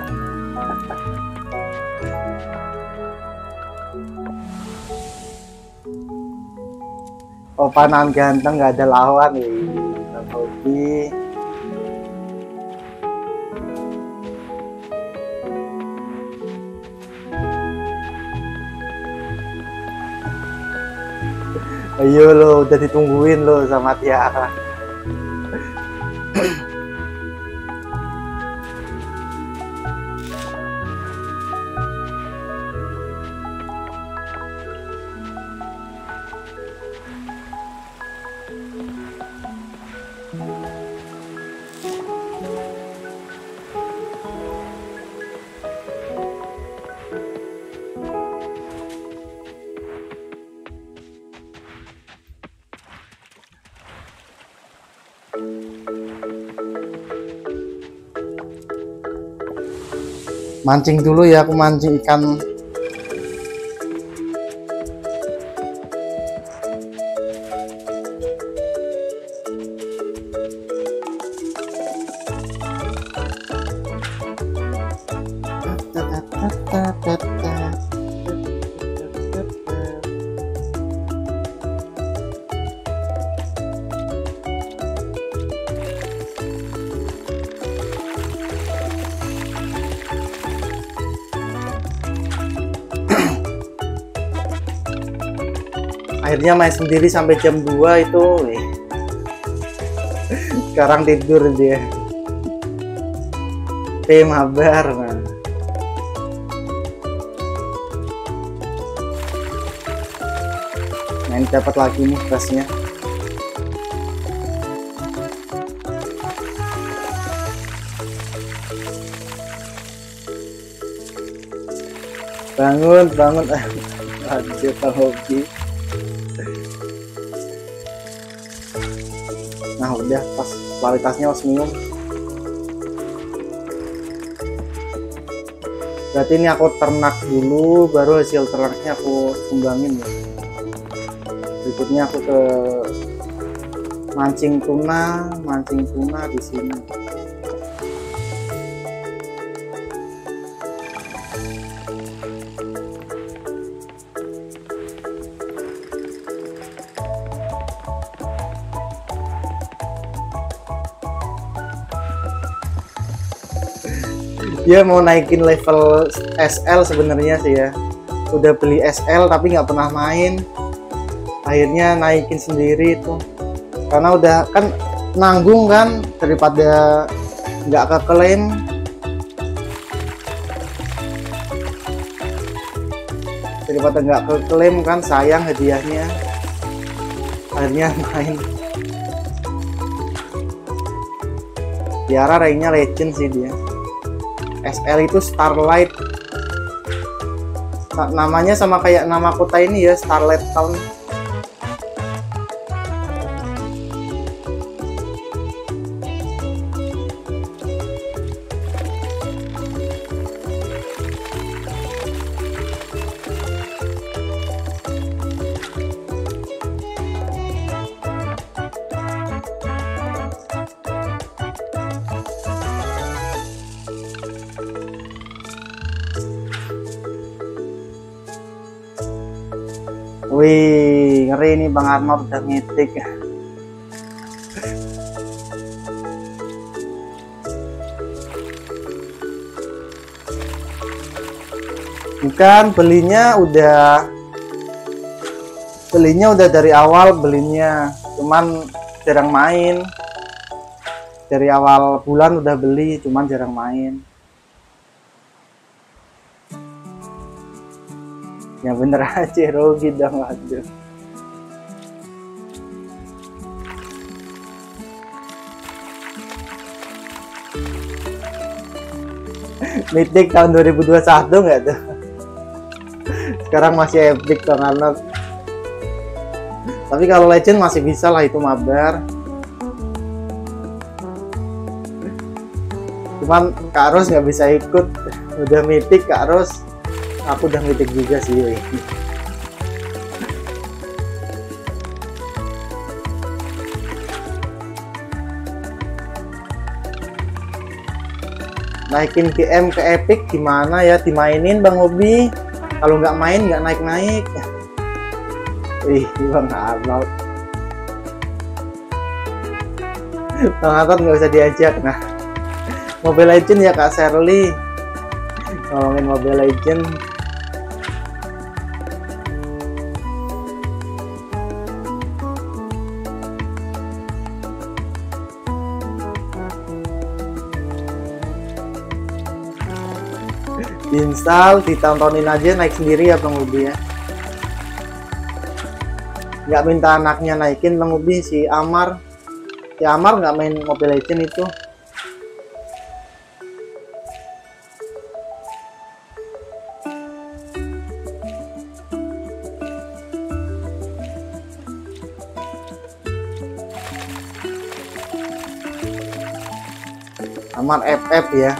Opanan ganteng nggak ada lawan nih, Hobi. Ayo lo, udah ditungguin lo sama Tiara. Mancing dulu ya, aku mancing ikan. Akhirnya main sendiri sampai jam 2 itu. Sekarang tidur dia. Mabar. Nah ini dapat lagi nih bassnya. Bangun, bangun. Aduh, Pak Hobi. Nah udah pas, kualitasnya osmium. Berarti ini aku ternak dulu, baru hasil ternaknya aku sumbangin ya. Berikutnya aku ke mancing tuna di sini. Dia mau naikin level SL sebenarnya sih ya. Udah beli SL tapi nggak pernah main. Akhirnya naikin sendiri itu. Karena udah kan nanggung kan, daripada nggak keklaim. Daripada nggak keklaim kan sayang hadiahnya. Akhirnya main. Tiara ranknya legend sih dia. SL itu Starlight, namanya sama kayak nama kota ini ya, Starlight Town. Wih, ngeri nih Bang Arnold udah mitik. Bukan, belinya udah dari awal belinya, cuman jarang main. Dari awal bulan udah beli, cuman jarang main. Ya bener aja, rugi dong. Waduh. Mythic tahun 2021 nggak tuh? Sekarang masih epic Bang Arnold. Tapi kalau legend masih bisa lah, itu mabar. Cuman Kak Ros nggak bisa ikut, udah mythic Kak Ros. Aku udah mythic juga sih. Wih. Naikin GM ke epic gimana ya? Dimainin Bang Hobi. Kalau nggak main nggak naik-naik. Wih, Bang Arnold. Bang Arnold nggak usah diajak. Nah, Mobile Legend ya Kak Shirley. Ngomongin Mobile Legend. Diinstal, ditontonin aja, naik sendiri ya Bang Ubi ya. Nggak minta anaknya naikin Bang Ubi. Si Amar nggak main Mobile Legend itu. Amar FF ya.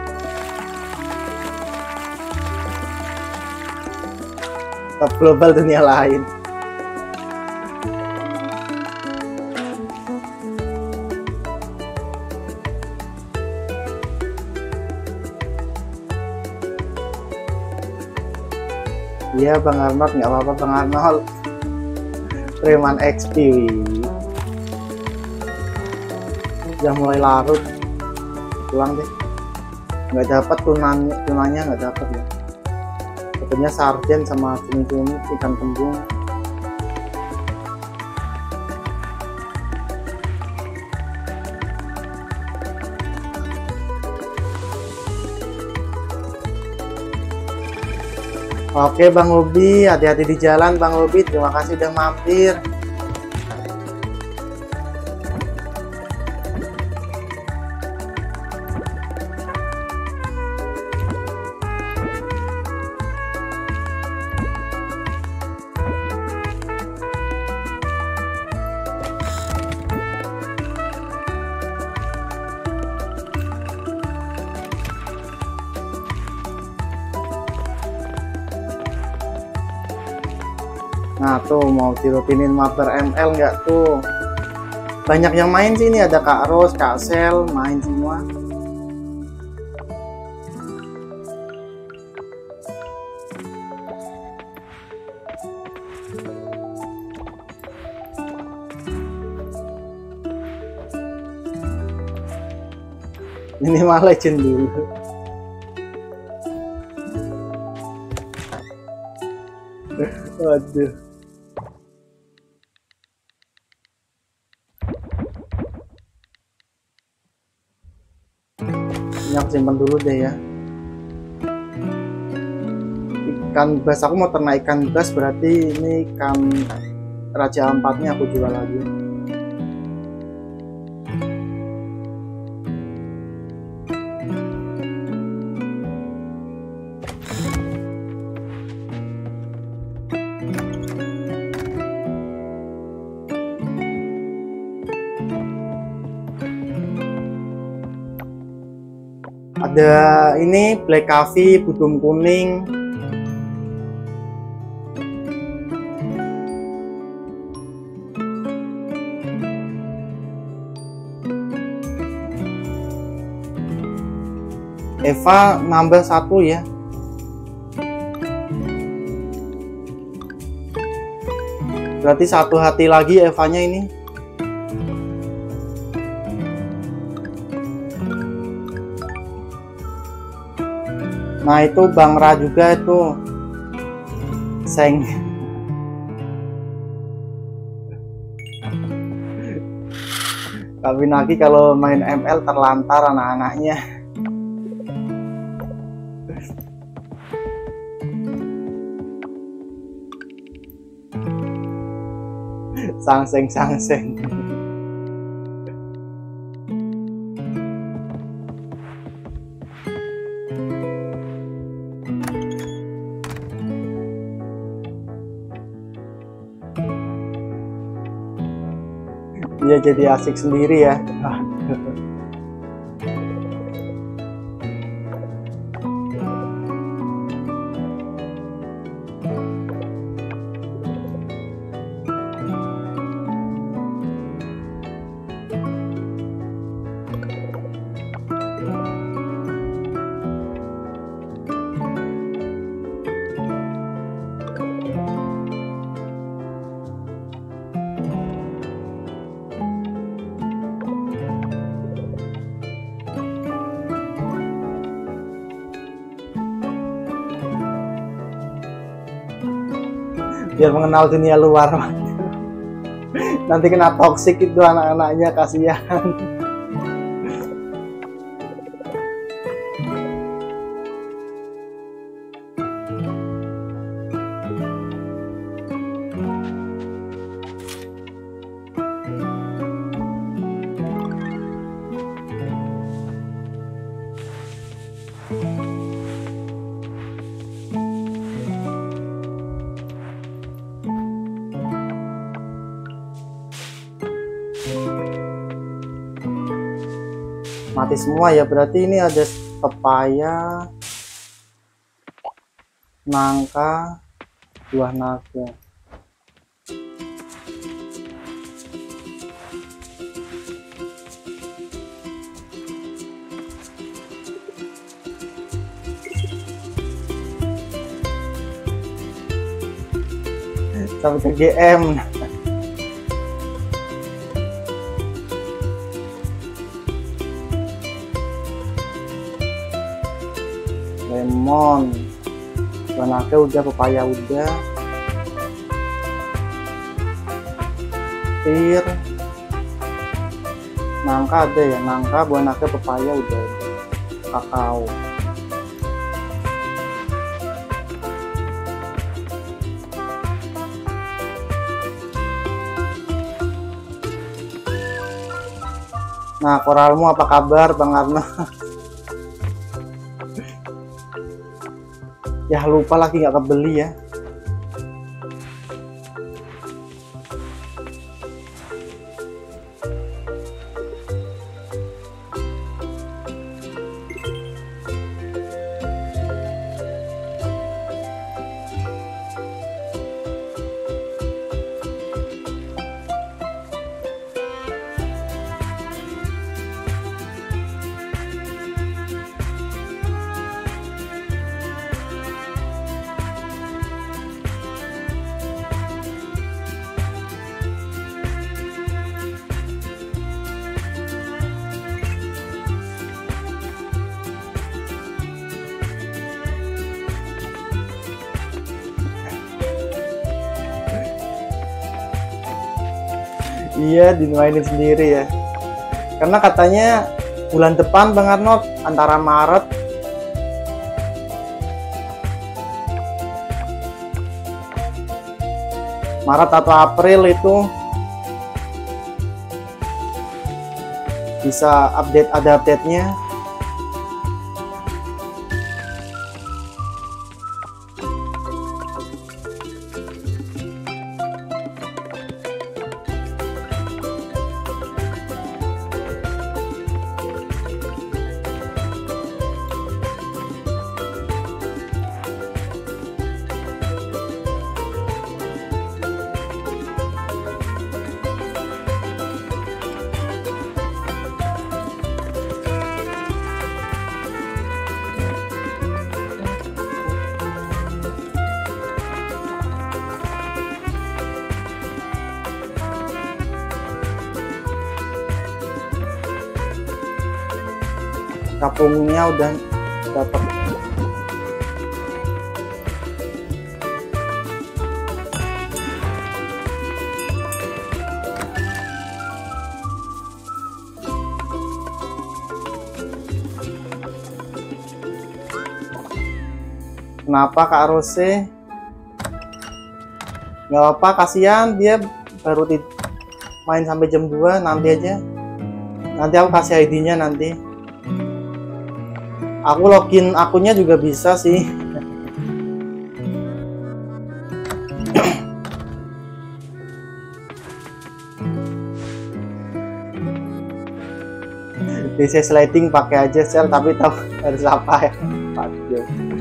Top global dunia lain. Iya Bang Arnold, nggak apa-apa Bang Arnold. Preman XP udah mulai larut. Pulang deh. Nggak dapat tunanya nggak dapat ya. Sebenarnya sarden sama cumi-cumi ikan kembung. Oke Bang Hobi, hati-hati di jalan Bang Hobi. Terima kasih udah mampir. Nah tuh mau dirutinin mabar ML nggak tuh? Banyak yang main sih, ini ada Kak Ros, Kak Sel, main semua. Minimal Legend dulu. Waduh. Ini aku simpan dulu deh ya. Ikan bass, aku mau ternak ikan bass, berarti ini ikan Raja Ampatnya aku jual lagi. Ada ini Black Coffee, Budum Kuning. Eva nambah 1 ya. Berarti satu hati lagi Evanya ini. Nah itu Bang Ra juga itu Seng. Kak Pinaki kalau main ML terlantar anak-anaknya. Sangseng. Dia jadi asik sendiri ya. Biar mengenal dunia luar. Nanti kena toksik itu anak-anaknya, kasihan. Mati semua ya, berarti ini ada pepaya, nangka, buah naga. Sampai ke GM. Lemon, buah naga udah, pepaya udah, pir, nangka ada ya, nangka, buah naga, pepaya udah, kakao. Nah, koralmu apa kabar Bang Arno? Ya lupa lagi nggak kebeli ya. Iya, dimainin sendiri ya. Karena katanya bulan depan Bang Arnold, antara Maret atau April itu bisa ada update-nya. Kapungnya udah dapat. Kenapa Kak Rose? Nggak apa-apa, kasihan dia baru main sampai jam 2. Nanti aja, nanti aku kasih ID-nya nanti. Aku login akunnya juga bisa sih. DC sliding pakai aja sel, tapi tahu harus apa ya Pak Jo.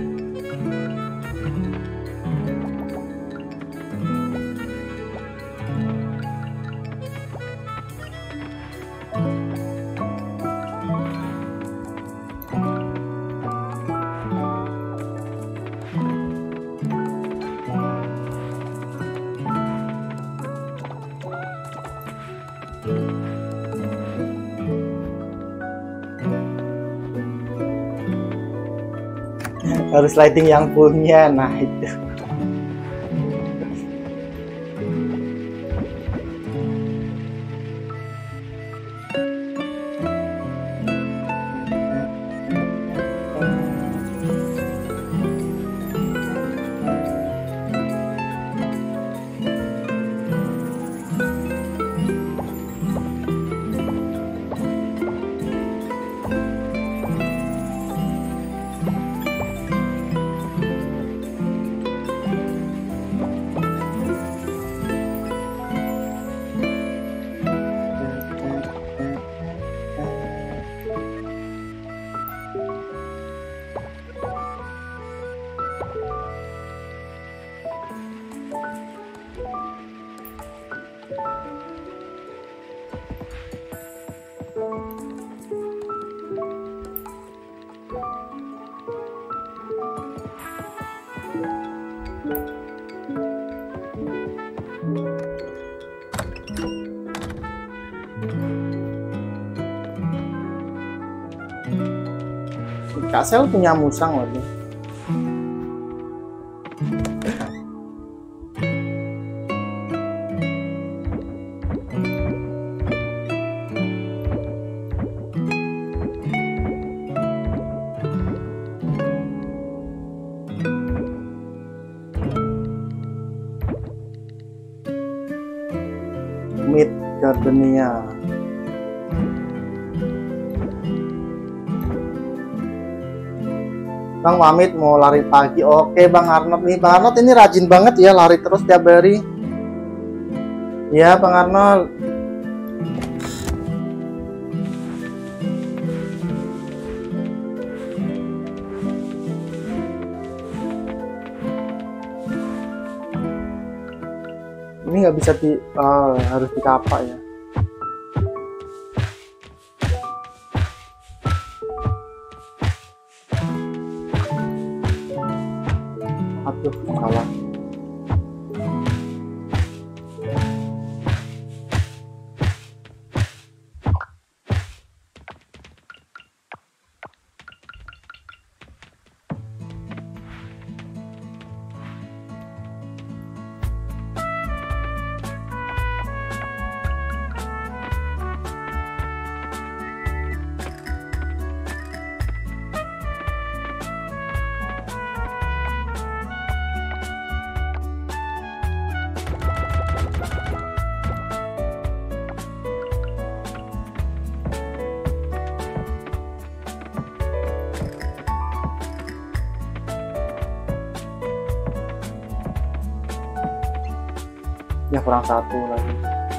Harus lighting yang punya, nah itu. Kak Sel punya musang lagi. Mid Gardenia. Bang pamit mau lari pagi. Oke Bang Arnold nih. Bang Arnold ini rajin banget ya, lari terus tiap hari. Ya Bang Arnold. Ini nggak bisa harus dikapak ya. Aduh, salah. Ya kurang satu lagi.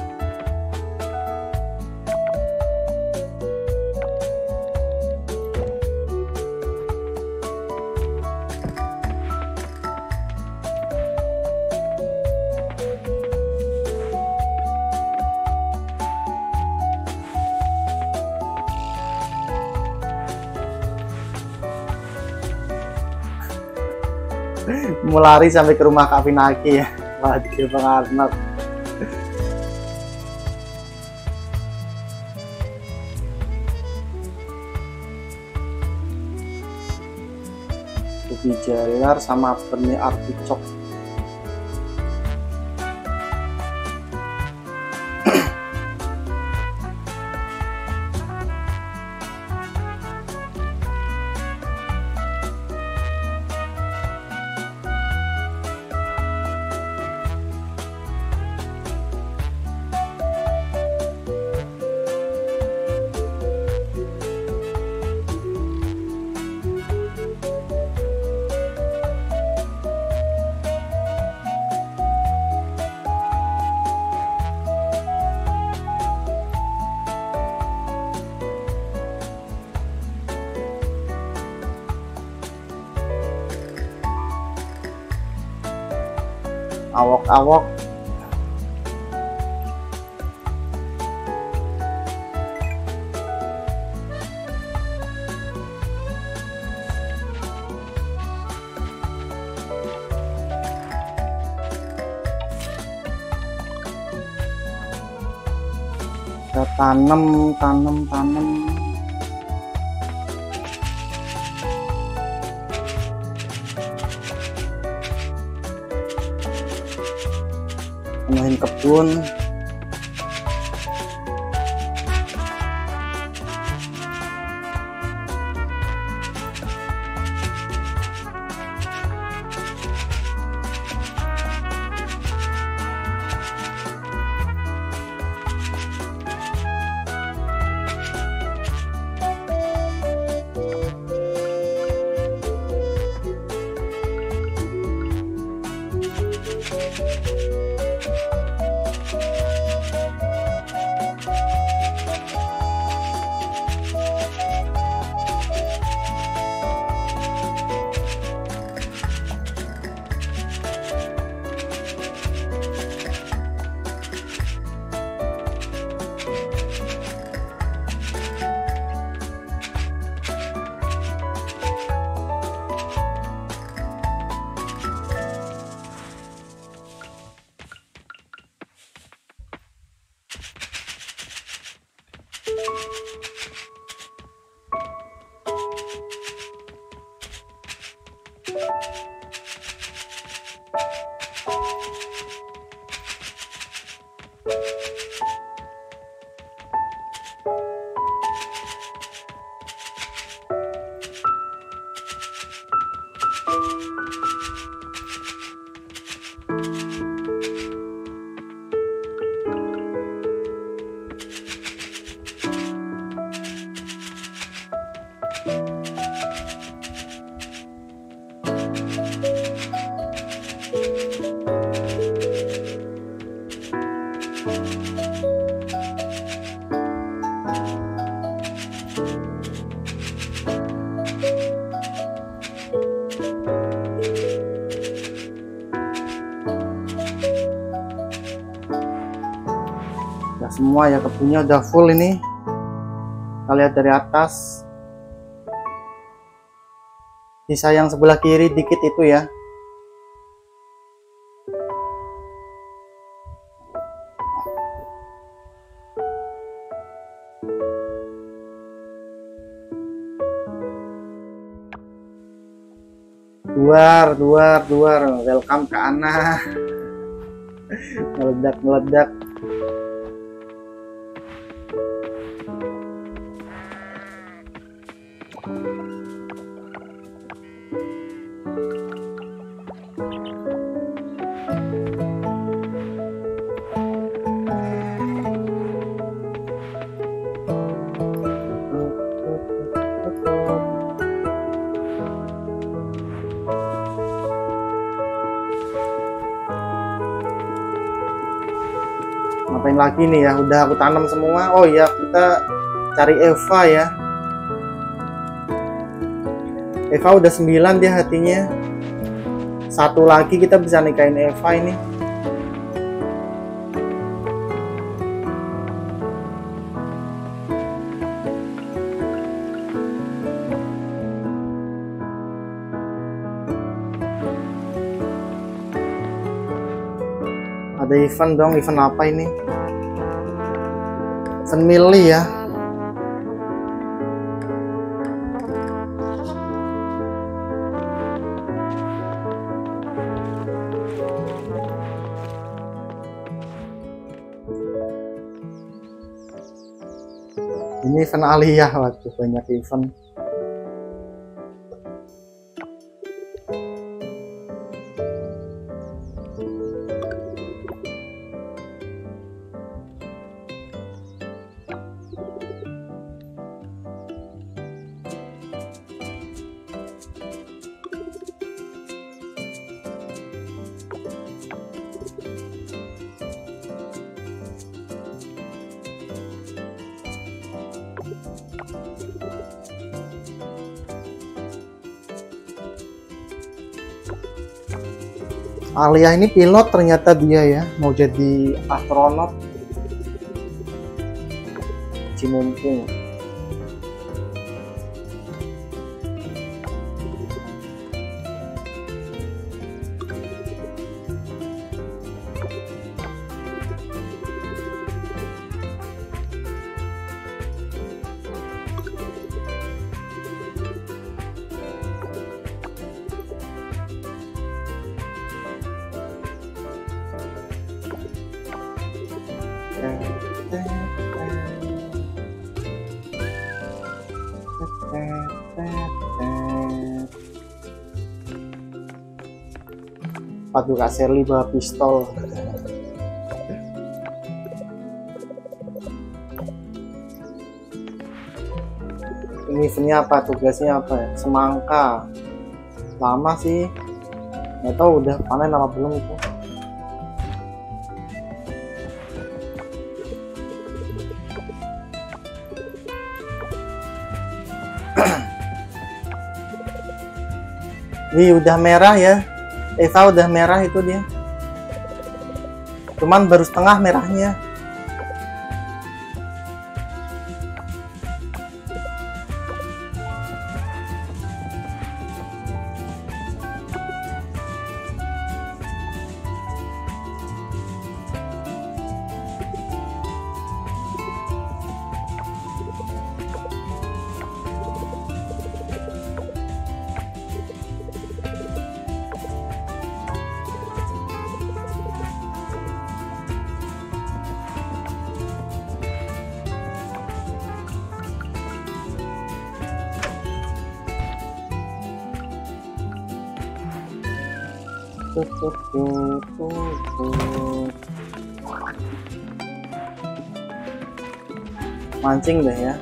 Mau lari sampai ke rumah Kak Pinaki ya. Waduh Bang Arnold. biji lar sama benih artichok. Awok-awok kita tanam. Penuhin kebun. Semua ya, kebunnya udah full ini. Kita lihat dari atas. Sisa yang sebelah kiri dikit itu ya. Duar. Welcome ke Ana. Meledak. Ngapain lagi nih ya, udah aku tanam semua. Oh ya, kita cari Eva ya. Eva udah 9 dia hatinya. Satu lagi kita bisa nikahin Eva ini. Ada event dong, event apa ini? Event milih ya. Ini event aliyah, waduh banyak event. Alia ini pilot ternyata dia ya, mau jadi astronot. Cimumpung. Waduh, Kak Sherly bawa pistol. Ini eventnya apa? Tugasnya apa ya? Semangka. Lama sih. Nggak tahu udah panen apa belum itu. Wih, udah merah ya. Eva udah merah itu dia. Cuman baru setengah merahnya. Mancing deh ya.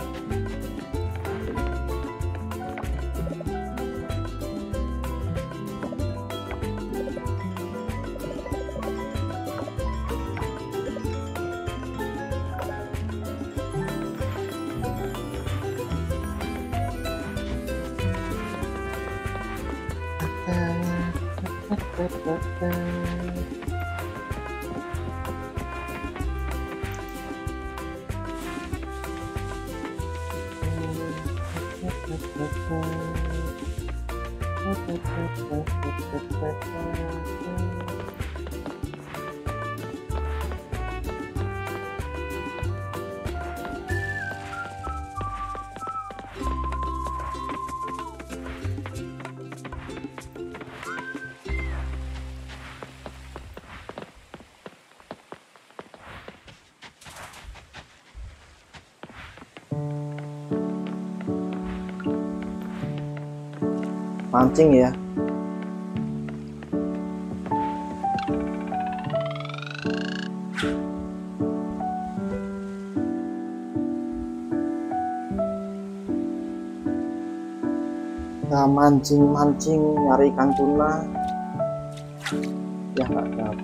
Mancing ya. Nah, mancing nyari ikan tuna. Ya nggak dapat.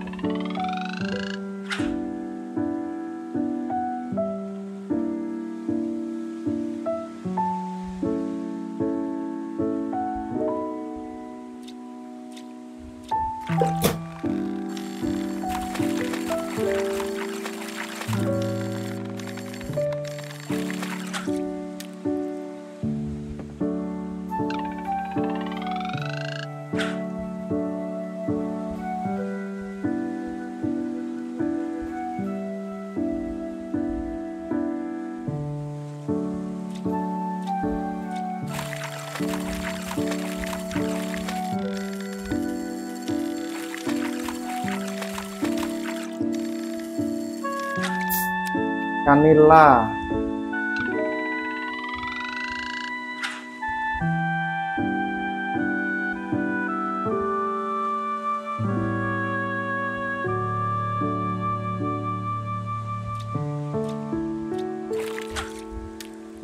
Kanila.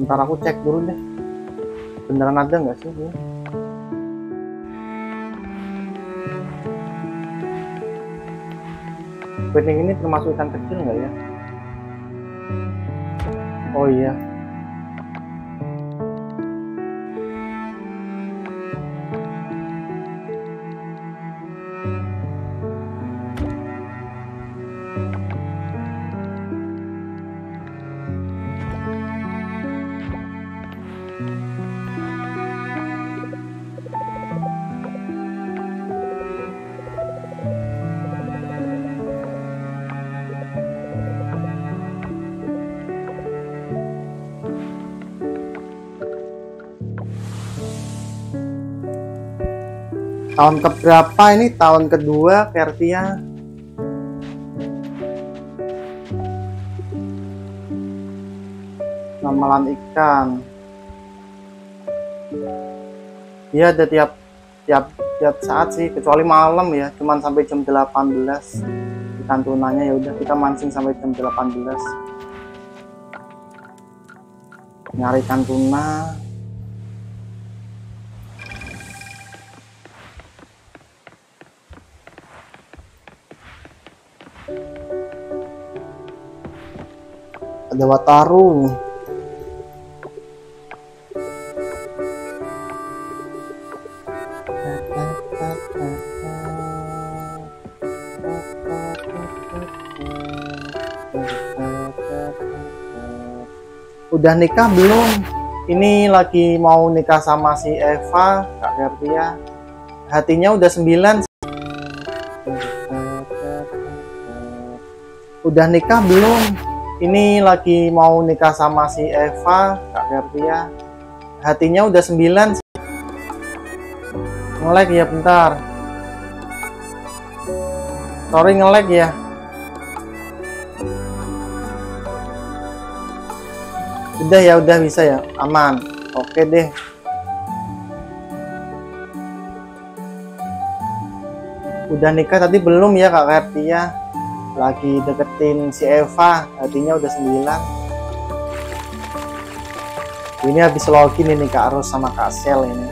Bentar aku cek dulu deh, beneran ada nggak sih ini? Kepiting ini termasuk ikan kecil nggak ya? Oh iya. Tahun keberapa ini? Tahun kedua Kertia. Ramalan ikan. Iya, ada tiap saat sih, kecuali malam ya, cuman sampai jam 18. Ikan tunanya ya udah kita mancing sampai jam 18. Nyari ikan tuna. Ada Wataru. Udah nikah belum? Ini lagi mau nikah sama si Eva, Kak Gertia. Hatinya udah 9. Udah nikah belum? Ini lagi mau nikah sama si Eva, Kak Gertia. Hatinya udah 9. Nge-lag ya bentar. Sorry nge-lag ya. Udah ya, udah bisa ya, aman. Oke deh. Udah nikah tadi belum ya Kak Gertia? Lagi deketin si Eva, hatinya udah 9. Ini habis login ini Kak Ros sama Kak Sel ini.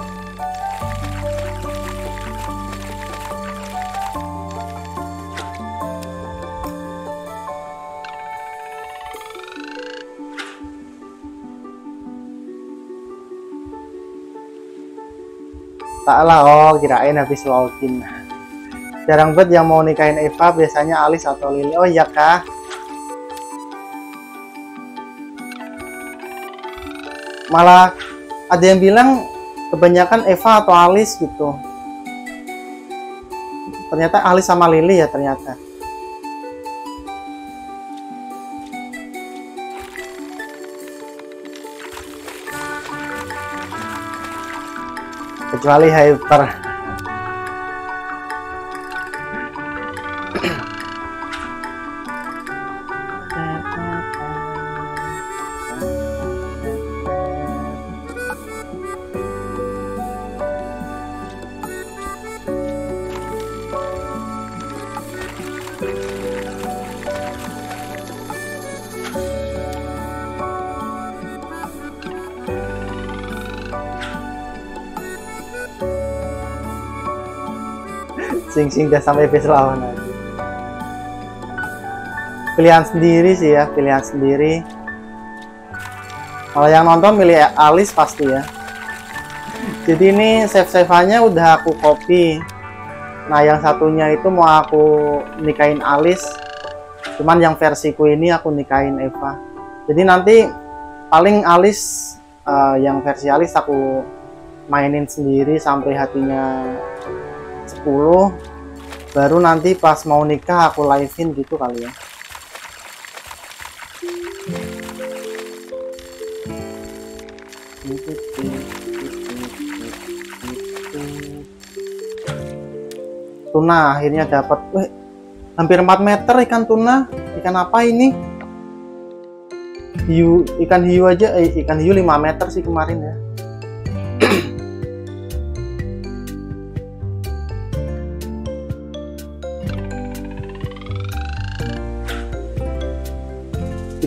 Tak lah, oh kirain habis login. Jarang banget yang mau nikahin Eva, biasanya Alis atau Lili. Oh iya Kak. Malah ada yang bilang kebanyakan Eva atau Alis gitu. Ternyata Alis sama Lili ya ternyata. Kecuali Hyper. Sing udah sampai base lawan aja. Pilihan sendiri sih ya, pilihan sendiri. Kalau yang nonton milih Alis pasti ya. Jadi ini save-save-nya udah aku copy. Nah yang satunya itu mau aku nikahin Alis. Cuman yang versiku ini aku nikahin Eva. Jadi nanti paling Alis yang versi Alis aku mainin sendiri sampai hatinya 10, baru nanti pas mau nikah aku live-in gitu kali ya. Tuna akhirnya dapat. Hampir 4 meter ikan tuna. Ikan apa ini? Hiu, ikan hiu aja, ikan hiu 5 meter sih kemarin ya.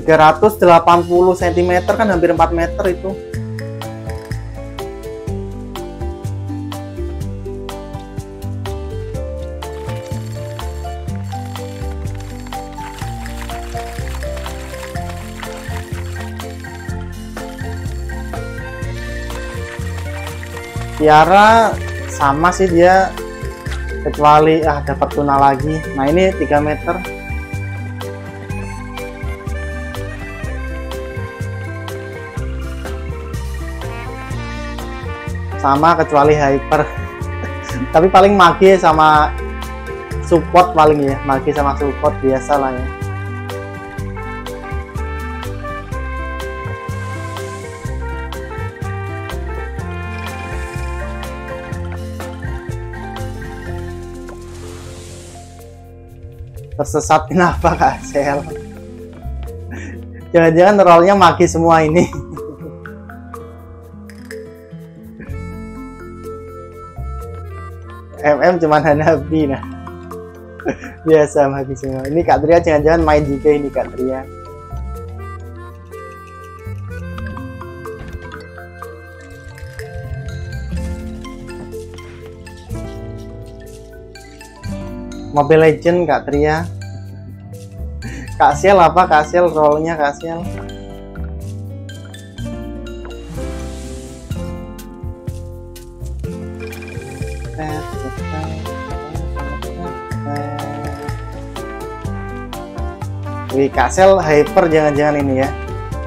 380 cm kan hampir 4 meter itu. Tiara sama sih dia, kecuali dapat tuna lagi. Nah ini 3 meter. Sama kecuali hyper. Tapi paling mage sama support paling ya, mage sama support biasa lah ya. Tersesat kenapa Kak Sel? Jangan-jangan rollnya mage semua ini. Cuman Hanabi. Nah biasa mage semua ini. Kak Tria jangan-jangan main juga ini Kak Tria. Mobile Legend Kak Tria. Kak Siel apa? Kak Siel rollnya Kak Siel. Wih, Kak Sel hyper jangan-jangan ini ya.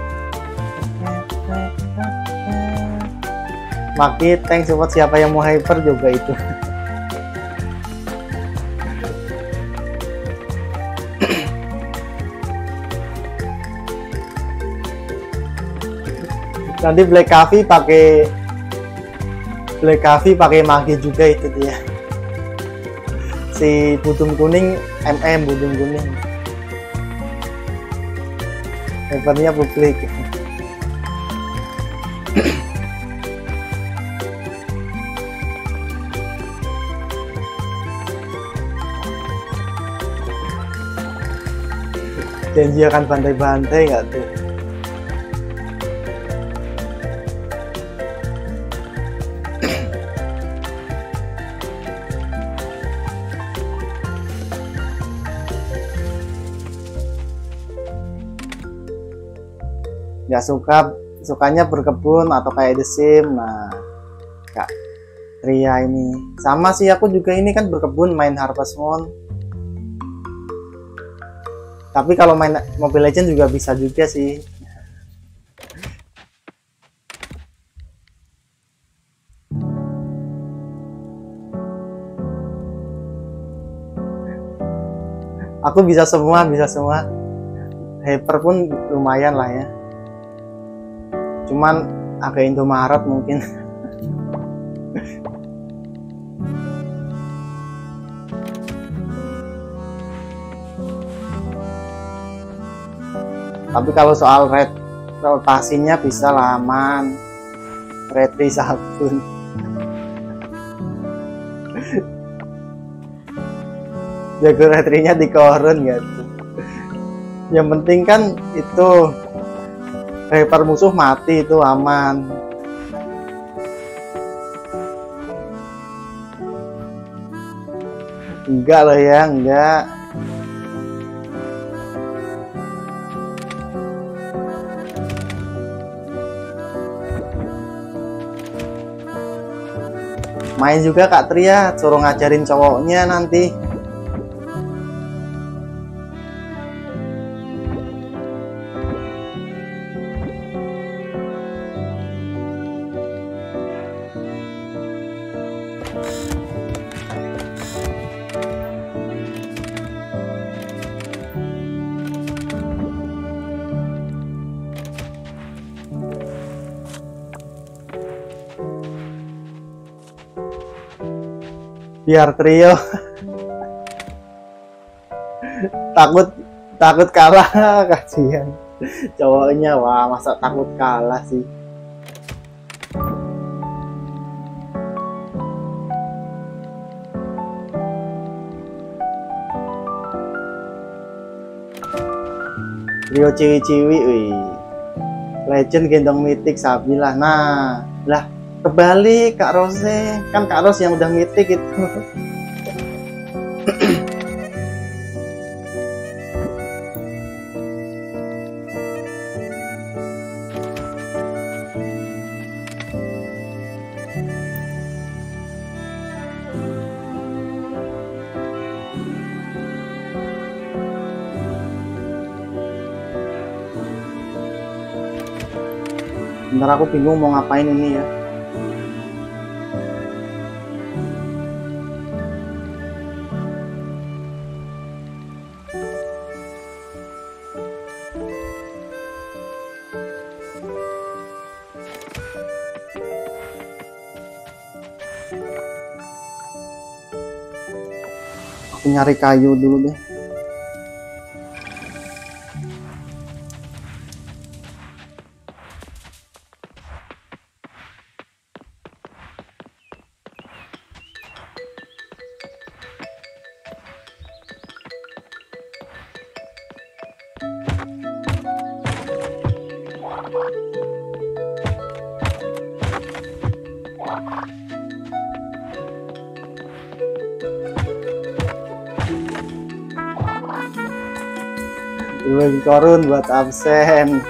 Maki tank support, siapa yang mau hyper juga itu. Nanti Black Coffee pakai mage juga itu dia. Si Budung Kuning Budung Kuning. Hypernya publik. Janji akan bantai-bantai nggak tuh? Nggak sukanya berkebun atau kayak The Sim. Nah Kak Tria ini sama sih, aku juga ini kan berkebun, main Harvest Moon. Tapi kalau main Mobile Legends juga bisa juga sih. Aku bisa semua. Hyper pun lumayan lah ya. Cuman agak Indomaret mungkin. Tapi kalau soal rotasinya bisa lah, aman. Retri sabun. Jago retrinya di korun gitu. Yang penting kan itu hyper musuh mati, itu aman. Enggak lah ya, enggak. Main juga Kak Tria, suruh ngajarin cowoknya nanti. Biar trio. takut kalah, kasihan cowoknya. Wah, masa takut kalah sih. Trio ciwi-ciwi, wih. Legend gendong mitik Sabilah. Nah, lah kebalik Kak Rose. Kan Kak Rose yang udah mitik itu. Bentar aku bingung mau ngapain ini ya. Aku nyari kayu dulu deh. Lagi korun buat absen.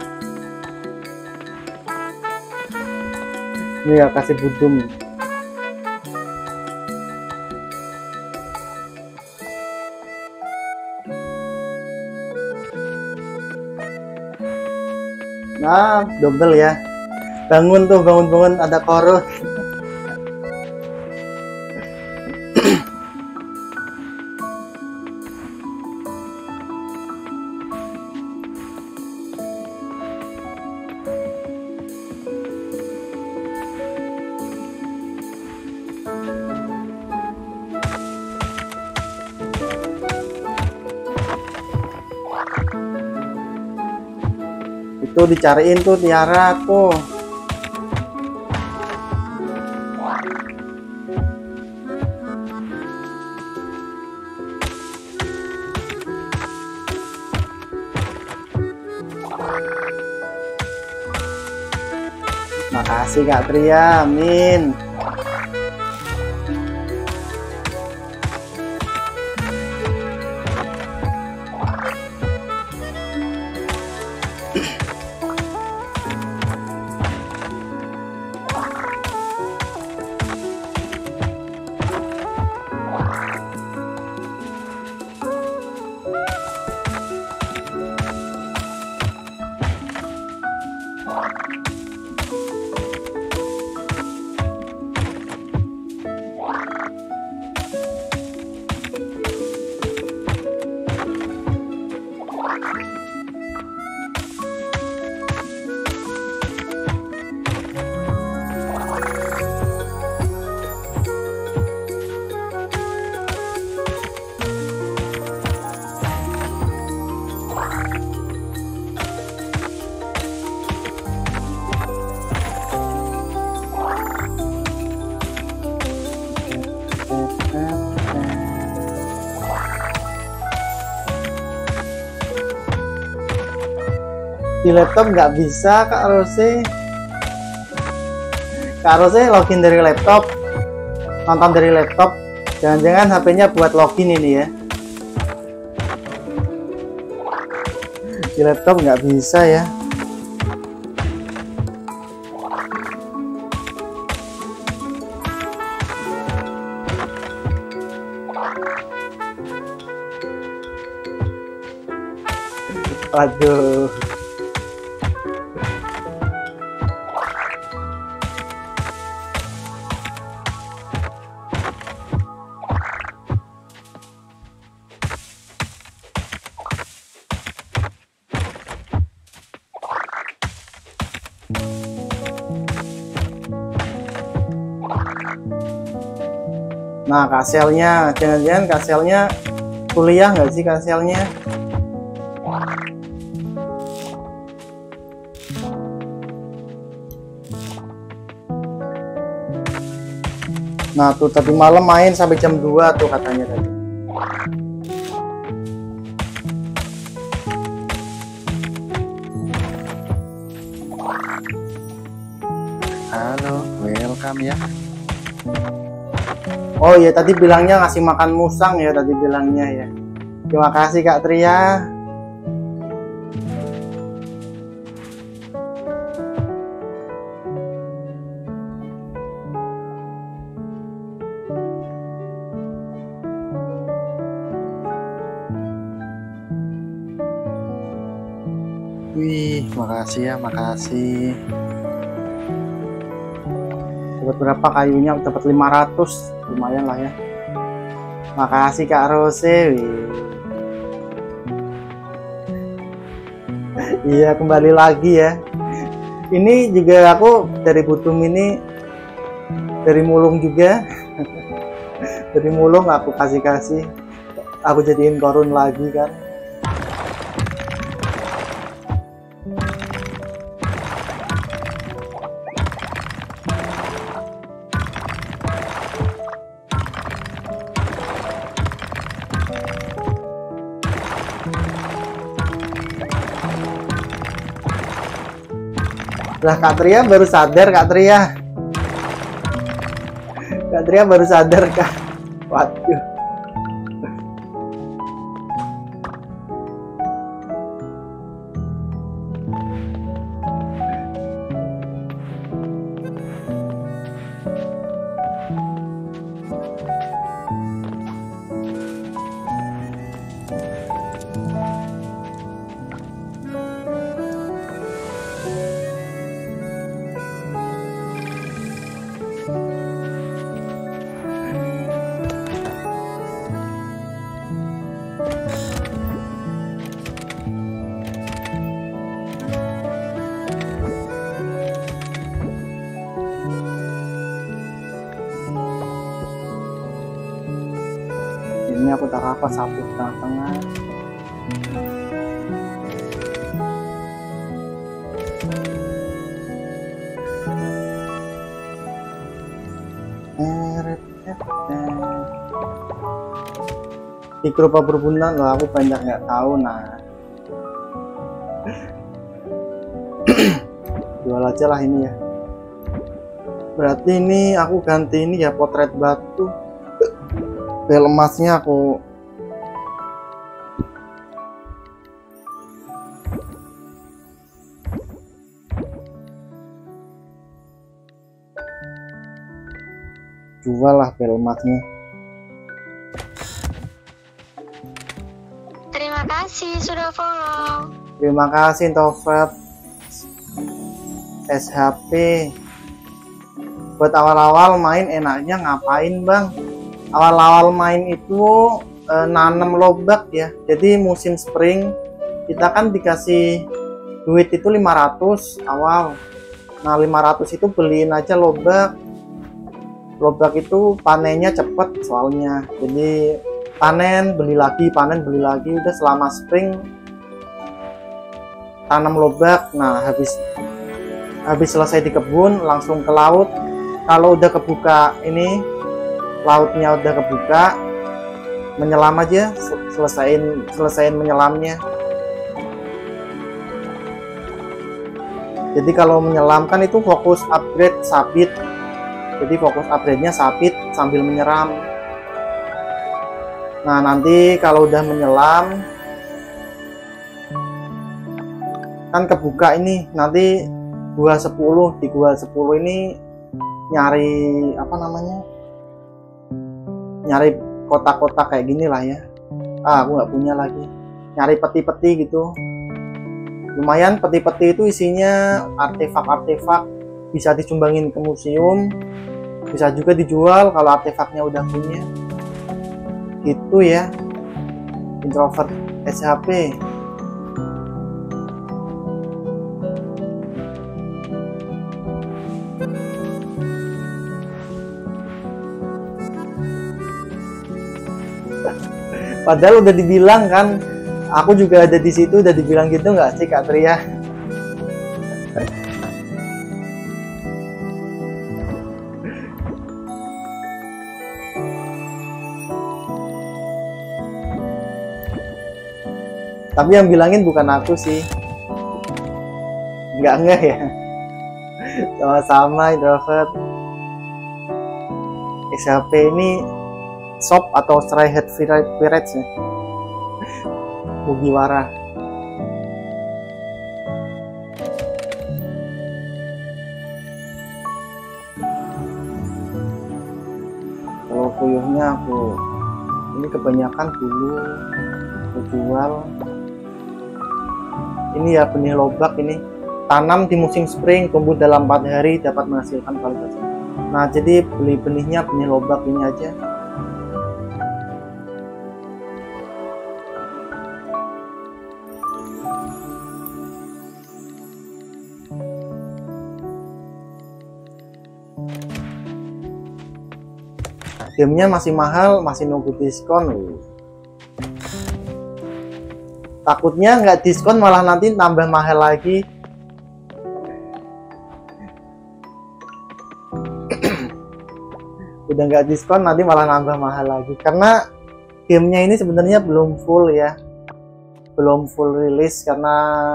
Ini ya kasih budung. Nah, double ya. Bangun tuh, bangun-bangun ada korun. Itu dicariin tuh Tiara tuh. Makasih Kak Tria, amin. Di laptop nggak bisa Kak Rose. Kak Rose login dari laptop, nonton dari laptop. Jangan-jangan HP-nya buat login ini ya. Di laptop nggak bisa ya. Aduh. Nah, Kaselnya, jangan-jangan Kaselnya kuliah nggak sih Kaselnya? Nah tuh tadi malam main sampai jam 2 tuh katanya tadi. Halo, welcome ya. Oh iya, tadi bilangnya ngasih makan musang ya, tadi bilangnya ya. Terima kasih Kak Tria. Wih, makasih ya, makasih. Dapat berapa kayunya? Dapat 500. Lumayan lah ya. Makasih Kak Rose. Wih. Iya, kembali lagi ya. Ini juga aku dari Butum ini, dari mulung juga. Dari mulung aku kasih. Aku jadiin korun lagi kan. Lah Kak Tria baru sadar, Kak Tria. Kak Tria baru sadar Kak. Waduh. Ini aku taruh apa, sapu tengah-tengah. Di grup perbunan loh, aku banyak nggak tahu. Nah, jual aja lah ini ya. Berarti ini aku ganti ini ya, potret batu. Bel emasnya aku jual lah, bel emasnya. Terima kasih sudah follow. Terima kasih Tofet SHP. Buat awal-awal main enaknya ngapain Bang? Awal-awal main itu nanam lobak ya. Jadi musim spring kita kan dikasih duit itu 500 awal. Nah 500 itu beliin aja lobak. Lobak itu panennya cepet soalnya. Jadi panen beli lagi, panen beli lagi. Udah selama spring tanam lobak. Nah habis selesai di kebun langsung ke laut. Kalau udah kebuka ini, lautnya udah kebuka, menyelam aja, selesain menyelamnya. Jadi kalau menyelam kan itu fokus upgrade sabit. Jadi fokus upgrade-nya sabit sambil menyelam. Nah nanti kalau udah menyelam kan kebuka ini, nanti gua 10, di gua 10 ini nyari apa namanya, nyari kotak-kotak kayak gini lah ya. Aku nggak punya lagi. Nyari peti-peti gitu. Lumayan, peti-peti itu isinya artefak-artefak, bisa disumbangin ke museum, bisa juga dijual kalau artefaknya udah punya. Gitu ya, introvert SHP. Padahal udah dibilang kan, aku juga ada di situ, udah dibilang gitu nggak sih Kak Tria? Tapi yang bilangin bukan aku sih. Enggak ya. Sama-sama introvert. SHP ini shop atau Stray Hat Pirates ya. Mugiwara. Kalau puyuhnya ini kebanyakan dulu aku jual. Ini ya benih lobak ini. Tanam di musim spring, tumbuh dalam 4 hari, dapat menghasilkan kualitas. Nah, jadi beli benihnya benih lobak ini aja. Gamenya masih mahal, masih nunggu diskon. Takutnya nggak diskon malah nanti tambah mahal lagi. Udah nggak diskon nanti malah nambah mahal lagi, karena gamenya ini sebenarnya belum full ya, belum full rilis, karena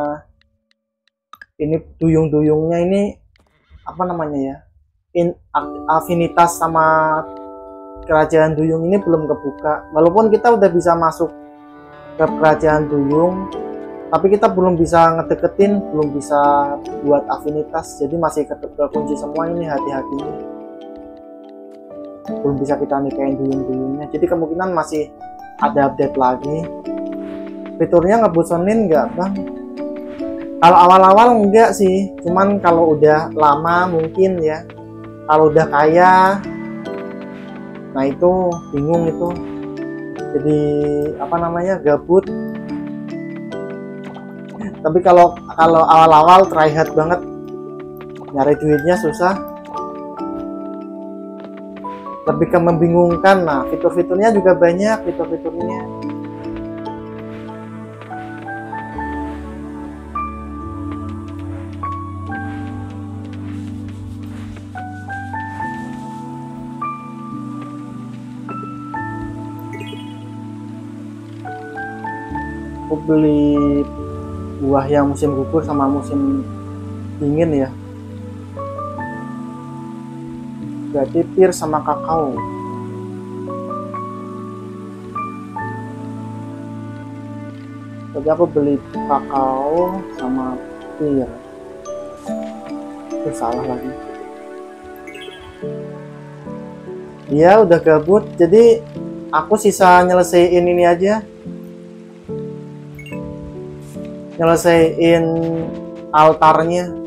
ini duyung-duyungnya ini apa namanya ya, afinitas sama kerajaan duyung ini belum kebuka. Walaupun kita udah bisa masuk ke kerajaan duyung, tapi kita belum bisa ngedeketin, belum bisa buat afinitas, jadi masih kekunci semua ini hati-hatinya. Belum bisa kita nikahin duyung-duyungnya, jadi kemungkinan masih ada update lagi. Fiturnya ngebosenin nggak bang? Kalau awal-awal enggak sih, cuman kalau udah lama mungkin ya. Kalau udah kaya, nah itu bingung itu, jadi apa namanya, gabut. Tapi kalau awal-awal try hard banget, nyari duitnya susah, lebih ke membingungkan. Nah, fitur-fiturnya juga banyak, fitur-fiturnya. Aku beli buah yang musim gugur sama musim dingin ya. Berarti pir sama kakao. Jadi aku beli kakao sama pir. Itu salah lagi. Dia udah gabut, jadi aku sisa nyelesain ini aja. Nyelesain altarnya.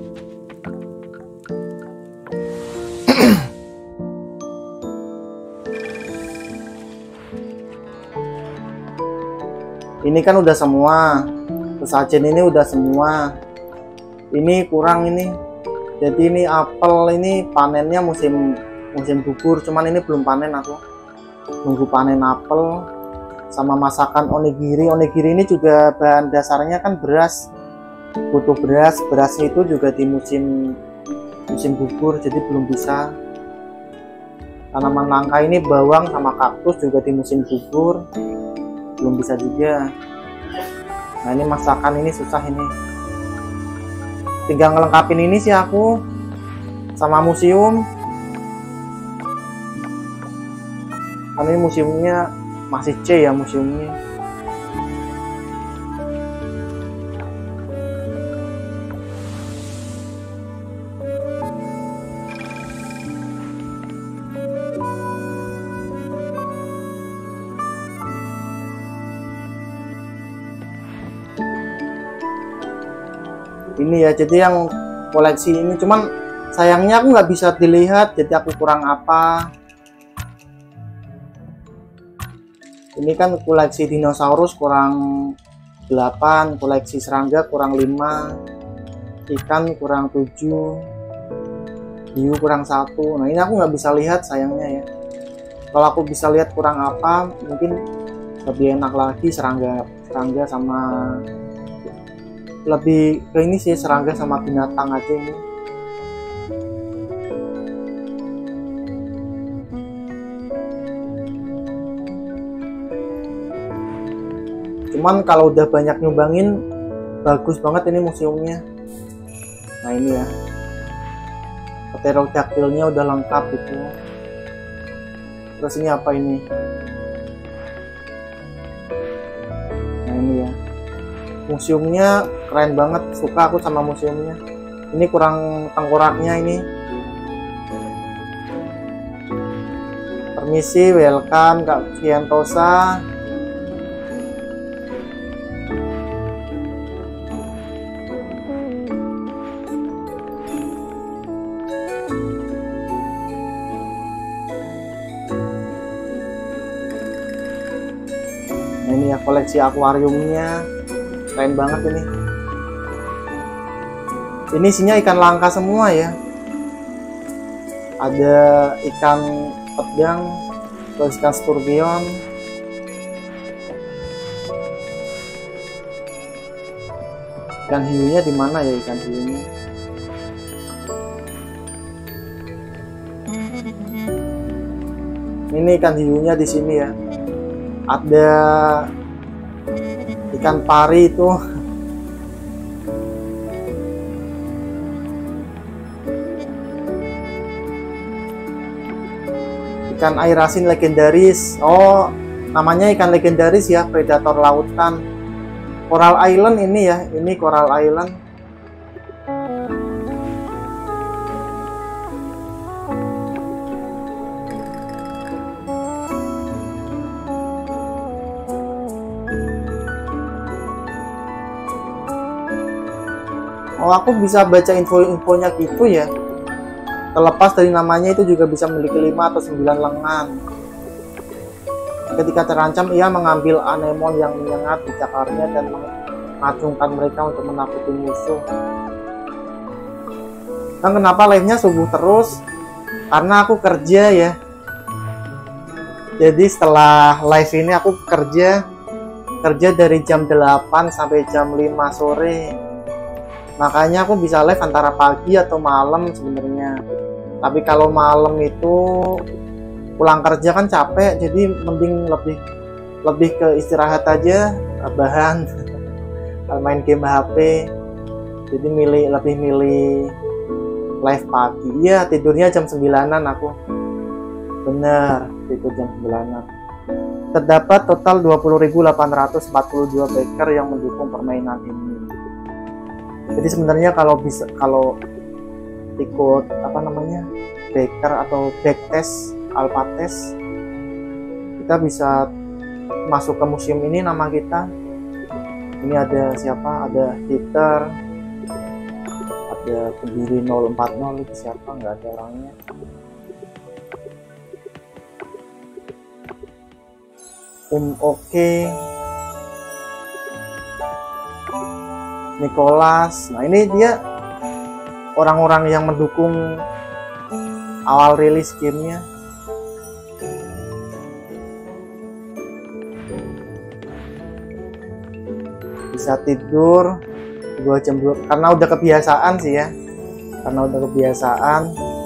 Ini kan udah semua, sesajen ini udah semua. Ini kurang ini. Jadi ini apel ini panennya musim gugur, cuman ini belum panen aku. Nunggu panen apel sama masakan onigiri. Onigiri ini juga bahan dasarnya kan beras. Butuh beras, berasnya itu juga di musim gugur, jadi belum bisa. Tanaman langka ini bawang sama kaktus juga di musim gugur, belum bisa juga. Nah ini masakan ini susah ini, tinggal ngelengkapin ini sih aku sama museum. Karena ini museumnya masih C ya museumnya. Ini ya, jadi yang koleksi ini, cuman sayangnya aku nggak bisa dilihat, jadi aku kurang apa. Ini kan koleksi dinosaurus kurang 8, koleksi serangga kurang 5, ikan kurang 7, hiu kurang 1. Nah ini aku nggak bisa lihat sayangnya ya. Kalau aku bisa lihat kurang apa, mungkin lebih enak lagi. Serangga sama lebih ke ini sih, serangga sama binatang aja ini. Cuman kalau udah banyak nyumbangin, bagus banget ini museumnya. Nah ini ya, pterodactylnya udah lengkap gitu. Terus ini apa ini? Nah ini ya, museumnya keren banget, suka aku sama museumnya. Ini kurang tengkoraknya ini. Permisi, welcome Kak Fiantosa. Nah, ini ya koleksi akuariumnya, keren banget ini. Ini isinya ikan langka semua ya. Ada ikan pedang, terus ikan sturgeon. Ikan hiunya di mana ya ikan hiunya? Ini ikan hiunya di sini ya. Ada ikan pari itu. Ikan air asin legendaris. Oh, namanya ikan legendaris ya, predator lautan. Coral Island ini ya, ini Coral Island. Oh, aku bisa baca info-infonya gitu ya. Terlepas dari namanya itu juga bisa memiliki 5 atau 9 lengan. Ketika terancam, ia mengambil anemon yang menyengat di cakarnya dan mengacungkan mereka untuk menakuti musuh. Dan kenapa live-nya subuh terus? Karena aku kerja ya. Jadi setelah live ini aku kerja dari jam 8 sampai jam 5 sore. Makanya aku bisa live antara pagi atau malam sebenarnya. Tapi kalau malam itu pulang kerja kan capek, jadi mending lebih ke istirahat aja, bahan main game HP. Jadi lebih milih live pagi. Iya, tidurnya jam 9-an aku. Bener, tidur jam 9-an. Terdapat total 20.842 backer yang mendukung permainan ini. Jadi sebenarnya kalau ikut backer atau backtest, alpha test, kita bisa masuk ke museum ini. Nama kita ini ada siapa? Ada Hitler, ada pendiri 040 itu siapa? Nggak ada orangnya. Oke. Nicholas. Nah, ini dia orang-orang yang mendukung awal rilis gamenya. Bisa tidur 2 jam karena udah kebiasaan sih ya. Karena udah kebiasaan.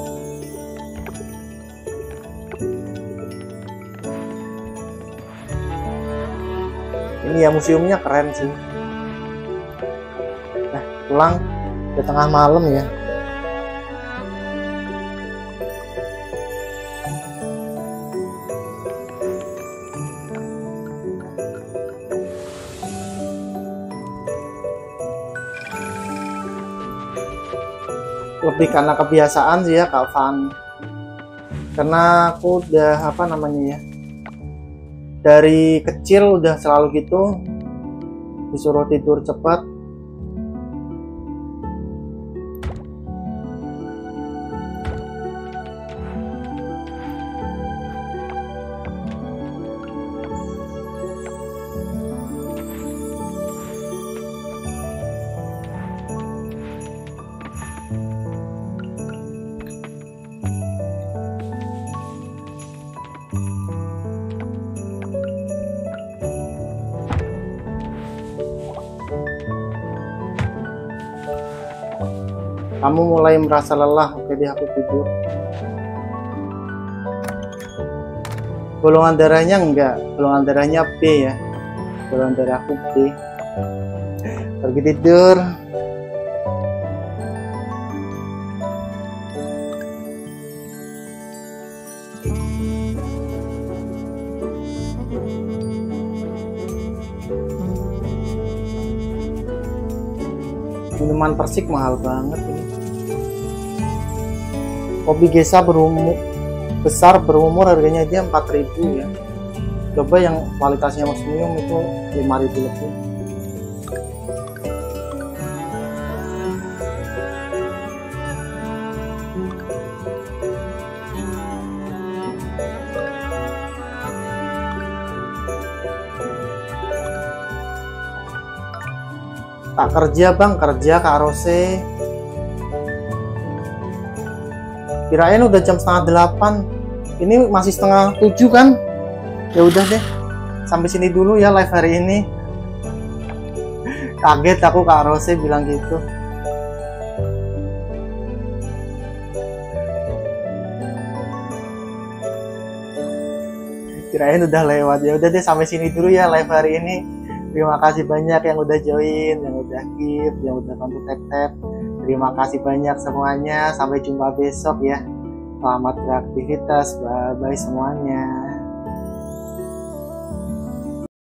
Ini ya museumnya keren sih. Pulang ke tengah malam ya. Lebih karena kebiasaan sih ya Kak Van. Karena aku udah dari kecil udah selalu gitu, disuruh tidur cepat. Kamu mulai merasa lelah. Oke deh, aku tidur. Golongan darahnya enggak, golongan darahnya B ya. Golongan darahku B. Pergi tidur. Minuman Persik mahal banget ini. Kopi Gesa berumur besar berumur harganya aja 4.000 ya. Coba yang kualitasnya premium itu 5.000 lebih. Tak kerja bang, kerja Kak Rose. Kirain udah jam 7:30. Ini masih 6:30 kan? Ya udah deh, sampai sini dulu ya live hari ini. Kaget aku Kak Rose bilang gitu. Kirain udah lewat. Ya udah deh, sampai sini dulu ya live hari ini. Terima kasih banyak yang udah join, yang udah keep, yang udah bantu tap-tap. Terima kasih banyak semuanya. Sampai jumpa besok ya. Selamat beraktivitas. Bye-bye semuanya.